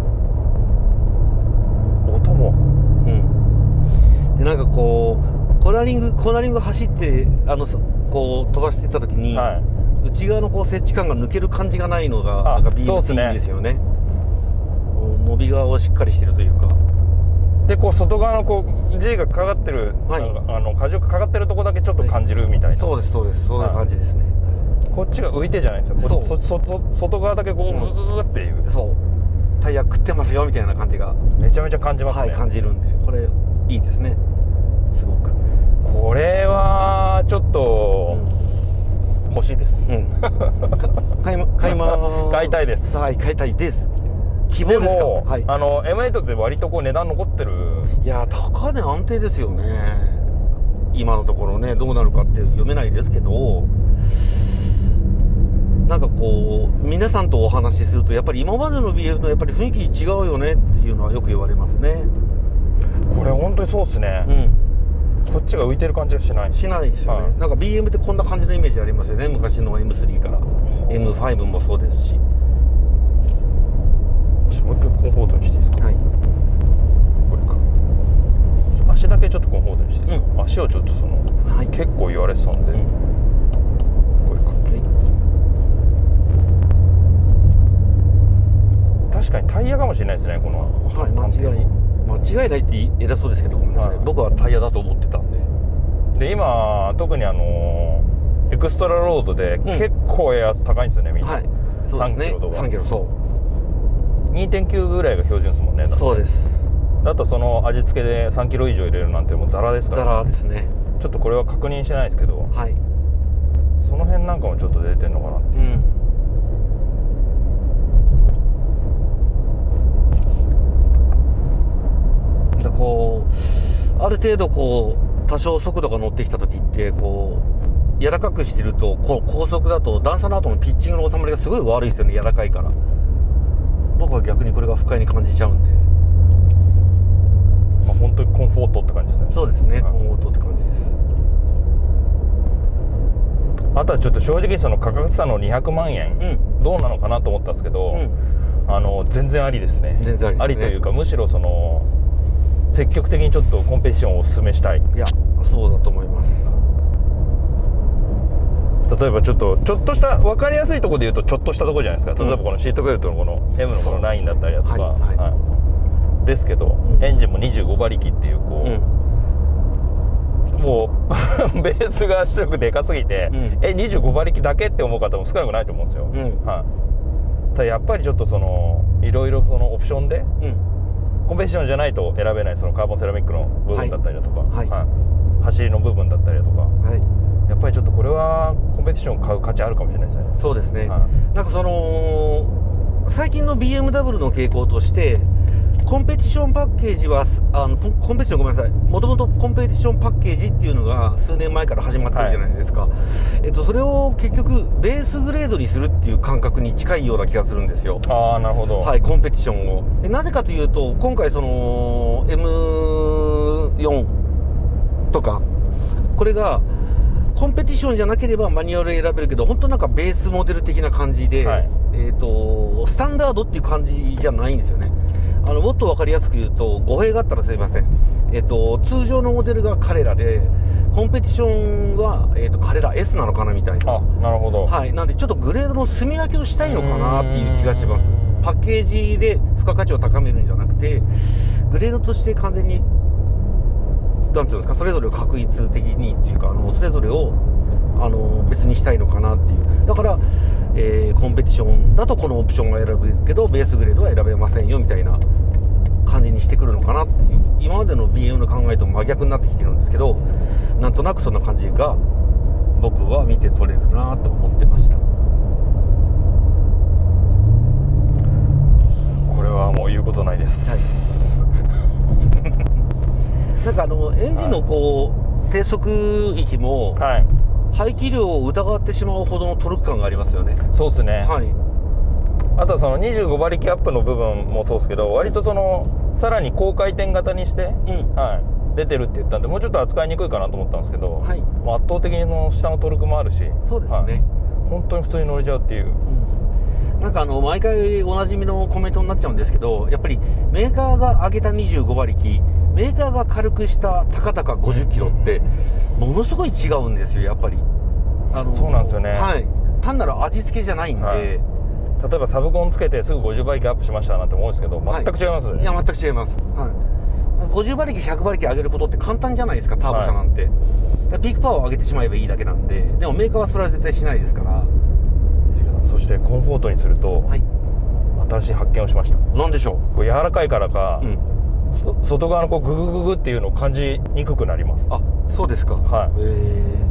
音も、 うん、でなんかこうコーナリングコーナリング走ってあのこう飛ばしていった時に、はい、内側のこう接地感が抜ける感じがないのがなんか ビーエム っていいんですよね。伸び側をしっかりしてるというか。 でこう外側のこう G がかかってる、はい、あの荷重がかかってるとこだけちょっと感じるみたいな、はい、 そうですそうです、そういう感じですね。 こっちが浮いてじゃないんですよ。そそそ外側だけこう、うん、グググっていう、 そうタイヤ食ってますよみたいな感じがめちゃめちゃ感じますね。 はい、感じるんでこれいいですね、すごく。 これはちょっと、うん、欲しいです。うん、 買いま買いま買いたいです。 はい、買いたいです。希望ですか。はい、 あの エムエイト って割とこう値段残ってる。 いや高値安定ですよね。今のところねどうなるかって読めないですけど、なんかこう皆さんとお話しするとやっぱり今までの ビーエム とやっぱり雰囲気違うよねっていうのはよく言われますね。 これ本当にそうですね。うん、こっちが浮いてる感じがしないしないですよね。はい、なんか ビーエム ってこんな感じのイメージありますよね。昔の エムスリー から エムファイブ もそうですし。 もう一回コンフォートにしていいですか。はい、これか。足だけちょっとコンフォートにしていいですか。うん、足をちょっとその、はい、結構言われてたんで、うん、これか、はい、確かにタイヤかもしれないですねこの。 はい、間違い間違いないって偉そうですけどごめんなさい、はい、僕はタイヤだと思ってたんで。 で今特にあのエクストラロードで結構エアー高いんですよね、うん、みんな。はい、そうですね、さんキロとかさんキロ、そう にてんきゅう ぐらいが標準ですもんね。 そうです。 だとその味付けでさんキロ以上入れるなんてもうザラですから、ね、 ザラですね。 ちょっとこれは確認してないですけど、はい、その辺なんかもちょっと出てんのかなっていう、 うん、でこうある程度こう多少速度が乗ってきた時ってこう柔らかくしてるとこう高速だと段差の後のピッチングの収まりがすごい悪いですよね、柔らかいから。僕は逆にこれが不快に感じちゃうんで、 まあ、本当にコンフォートって感じですね。 そうですね、コンフォートって感じです。 あとはちょっと正直その価格差のにひゃくまんえん、うん、どうなのかなと思ったんですけど、うん、あの全然ありですね。 全然ありですね。 ありというかむしろその積極的にちょっとコンペティションをお勧めしたい。 いやそうだと思います。 例えばちょっとちょっとした分かりやすいところで言うとちょっとしたところじゃないですか。例えばこのシートベルトのこの エム のこのラインだったりだとか、はいはい、ですけど、うん、エンジンもにじゅうごばりきっていうこう、うん、もうベースが出力でかすぎて、うん、えにじゅうごばりきだけって思う方も少なくないと思うんですよ。うん、はい、ただやっぱりちょっとそのいろいろそのオプションで、うん、コンペティションじゃないと選べないそのカーボンセラミックの部分だったりだとか、はいはい、走りの部分だったりだとか、はい、やっぱりちょっとこれはコンペティション買う価値あるかもしれないですね。 そうですね、はい、なんかその最近の ビーエムダブリュー の傾向としてコンペティションパッケージはあのコンペティションごめんなさいもともとコンペティションパッケージっていうのが数年前から始まってるじゃないですか、はい、えっと、それを結局ベースグレードにするっていう感覚に近いような気がするんですよ。 ああなるほど。 はい、コンペティションをでなぜかというと今回その エムよん とかこれがコンペティションじゃなければマニュアル選べるけど本当なんかベースモデル的な感じで、はい、えーとスタンダードっていう感じじゃないんですよね。あのもっと分かりやすく言うと語弊があったらすいません、えーと通常のモデルが彼らでコンペティションは、えーと彼ら エス なのかなみたいな。 あ、なるほど。 はい、なんでちょっとグレードの住み分けをしたいのかなっていう気がします。パッケージで付加価値を高めるんじゃなくてグレードとして完全になんていうんですか、それぞれを確一的にっていうかあのそれぞれをあの別にしたいのかなっていう。だから、えー、コンペティションだとこのオプションが選べるけどベースグレードは選べませんよみたいな感じにしてくるのかなっていう今までの ビーエム の考えと真逆になってきてるんですけど、なんとなくそんな感じが僕は見て取れるなと思ってました。 これはもう言うことないです、はいなんかあのエンジンのこう、はい、低速域も、はい、排気量を疑ってしまうほどのトルク感がありますよね。 そうですね。 はい。 あとはそのにじゅうごばりきアップの部分もそうですけど、割とそのさらに高回転型にして、うんはい、出てるって言ったんで、もうちょっと扱いにくいかなと思ったんですけど、はい、もう圧倒的にの下のトルクもあるし、 そうですね、はい、 本当に普通に乗れちゃうっていう、 うん、なんかあの毎回おなじみのコメントになっちゃうんですけど、やっぱりメーカーが上げたにじゅうごばりき、メーカーが軽くしたたかだかごじゅっキロってものすごい違うんですよ、やっぱり。 あのそうなんですよね、 はい、単なる味付けじゃないんで、はい、 例えばサブコンつけてすぐごじゅうばりきアップしましたなんて思うんですけど、全く違いますよね、 はい、いや全く違います、はい、ごじゅうばりきひゃくばりき上げることって簡単じゃないですか、ターボ車なんて、はい、ピークパワーを上げてしまえばいいだけなんで。でもメーカーはそれは絶対しないですから。 そしてコンフォートにすると、はい、新しい発見をしました。 何でしょう。 こう柔らかいからか、うん、外側のこうググググっていうのを感じにくくなります。 あ、そうですか。はい。へー。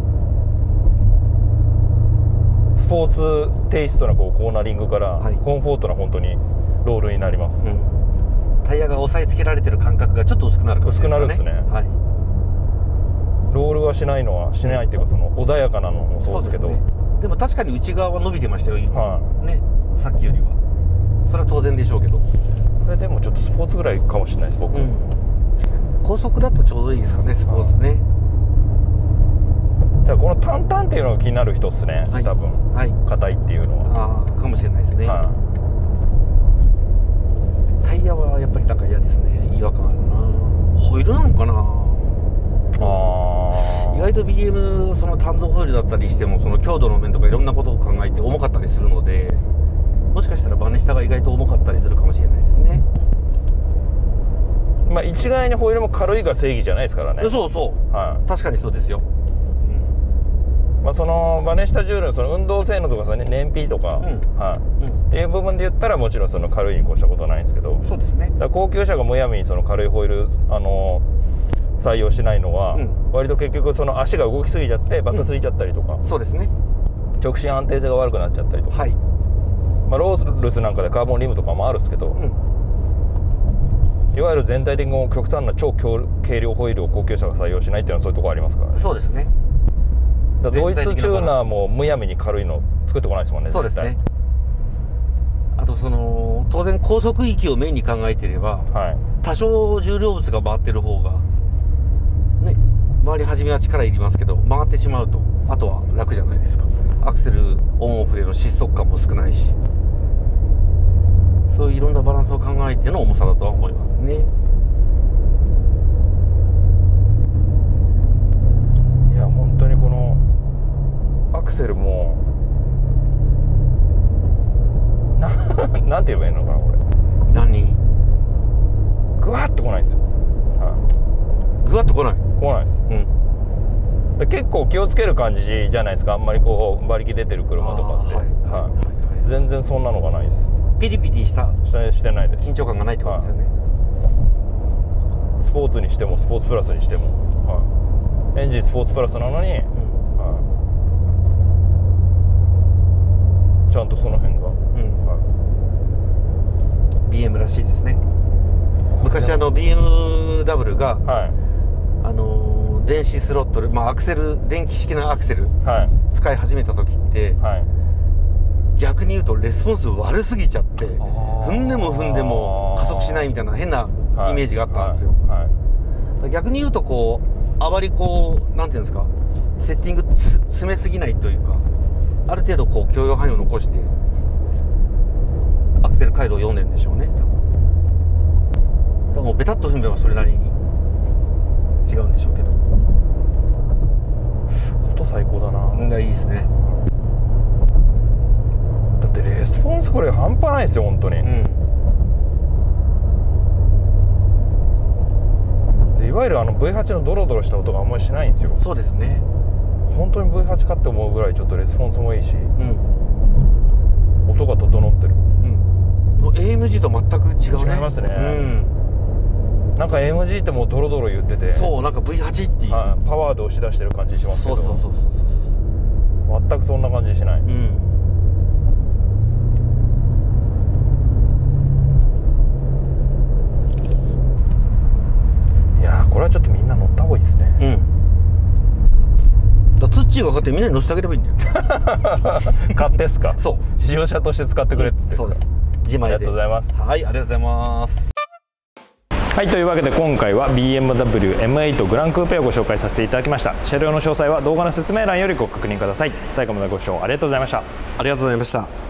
スポーツテイストなこうコーナリングから、はい、コンフォートな本当にロールになります、うん、 タイヤが押さえつけられてる感覚がちょっと薄くなるかもしれないですね。 薄くなるですね、はい、ロールはしないのはしないっていうか、その穏やかなのもそうですけど、 そうですね。でも確かに内側は伸びてましたよ今、はい、ね、さっきよりは。それは当然でしょうけど、これでもちょっとスポーツぐらいかもしれないです僕、うん、 高速だとちょうどいいですかね、スポーツね。 だからこのタンタンっていうのが気になる人っすね、はい、多分、はい、硬いっていうのは。 ああ、かもしれないですね、はい、タイヤはやっぱりなんか嫌ですね、違和感あるな。ホイールなのかな。あ、意外と ビーエム その単造ホイールだったりしても、その強度の面とかいろんなことを考えて重かったりするので、もしかしたらバネ下が意外と重かったりするかもしれないですね。 まあ一概にホイールも軽いが正義じゃないですからね。 そうそう、はい、確かにそうですよ。 まあ、そのバネ下重量のその運動性能とかさ、ね、燃費とか、うんはいうん、っていう部分で言ったらもちろんその軽いに越したことはないんですけど、 そうですね。 だから高級車がむやみにその軽いホイール、あのー、採用しないのは、うん、割と結局その足が動きすぎちゃってバットついちゃったりとか、 うん、そうですね、 直進安定性が悪くなっちゃったりとか、はい、まあ、ロールスなんかでカーボンリムとかもあるんですけど、うん、いわゆる全体的に極端な超軽量ホイールを高級車が採用しないっていうのはそういうところありますからね。 そうですね。 だドイツチューナーもむやみに軽いの作ってこないですもんね。 そうですね。あとその当然高速域をメインに考えていれば、はい、多少重量物が回ってる方がね、回り始めは力いりますけど、回ってしまうとあとは楽じゃないですか。アクセルオンオフでの失速感も少ないし、そういういろんなバランスを考えての重さだとは思いますね。 いや本当にこのアクセルもななんて言えばいいのかなこれ。 何？ グワッと来ないんですよ。はい、グワッと来ない？ 来ないです。うん。で結構気をつける感じじゃないですか。あんまりこう馬力出てる車とかって。はい。はい。全然そんなのがないです。 ピリピリしたしてしてないです。 緊張感がないってことですよね。 はい、スポーツにしてもスポーツプラスにしても、はい、エンジンスポーツプラスなのに、うん、はい、ちゃんとその辺が、うん、はい、 ビーエム らしいですね。昔あの ビーエムダブリュー が、はい、あの電子スロットル、まあ、アクセル電気式のアクセル、はい、使い始めた時って、はい、逆に言うとレスポンス悪すぎちゃって踏んでも踏んでも加速しないみたいな変なイメージがあったんですよ。はいはい、逆に言うとこうあまりこうなんていうんですか、セッティングつ詰めすぎないというか、ある程度こう許容範囲を残してアクセル回路を読んでるんでしょうね。多分多分もうベタッと踏めばそれなりに違うんでしょうけど、 音最高だな。 がいいですね。 だってレスポンスこれ半端ないですよ本当に、うん、でいわゆるあの ブイはち のドロドロした音があんまりしないんですよ。 そうですね。 本当に ブイはち かって思うぐらいちょっとレスポンスもいいし、うん、音が整ってる、うん、 エーエムジー と全く違うね。 違いますね、うん、なんか エーエムジー ってもうドロドロ言ってて、 そうなんか ブイはち っていうパワーで押し出してる感じしますけど、 そうそうそうそうそう、 全くそんな感じしない、うん、いやーこれはちょっとみんな乗った方がいいですね。 うん、だツッチーが買っってみんなに乗せてあげればいいんだよ買ってっすか。 そう試乗車として使ってくれって言って、 そうです。自前で。 ありがとうございます。 はい、ありがとうございます。 はい、というわけで今回は ビーエムダブリューエムエイト グランクーペをご紹介させていただきました。車両の詳細は動画の説明欄よりご確認ください。最後までご視聴ありがとうございました。 ありがとうございました。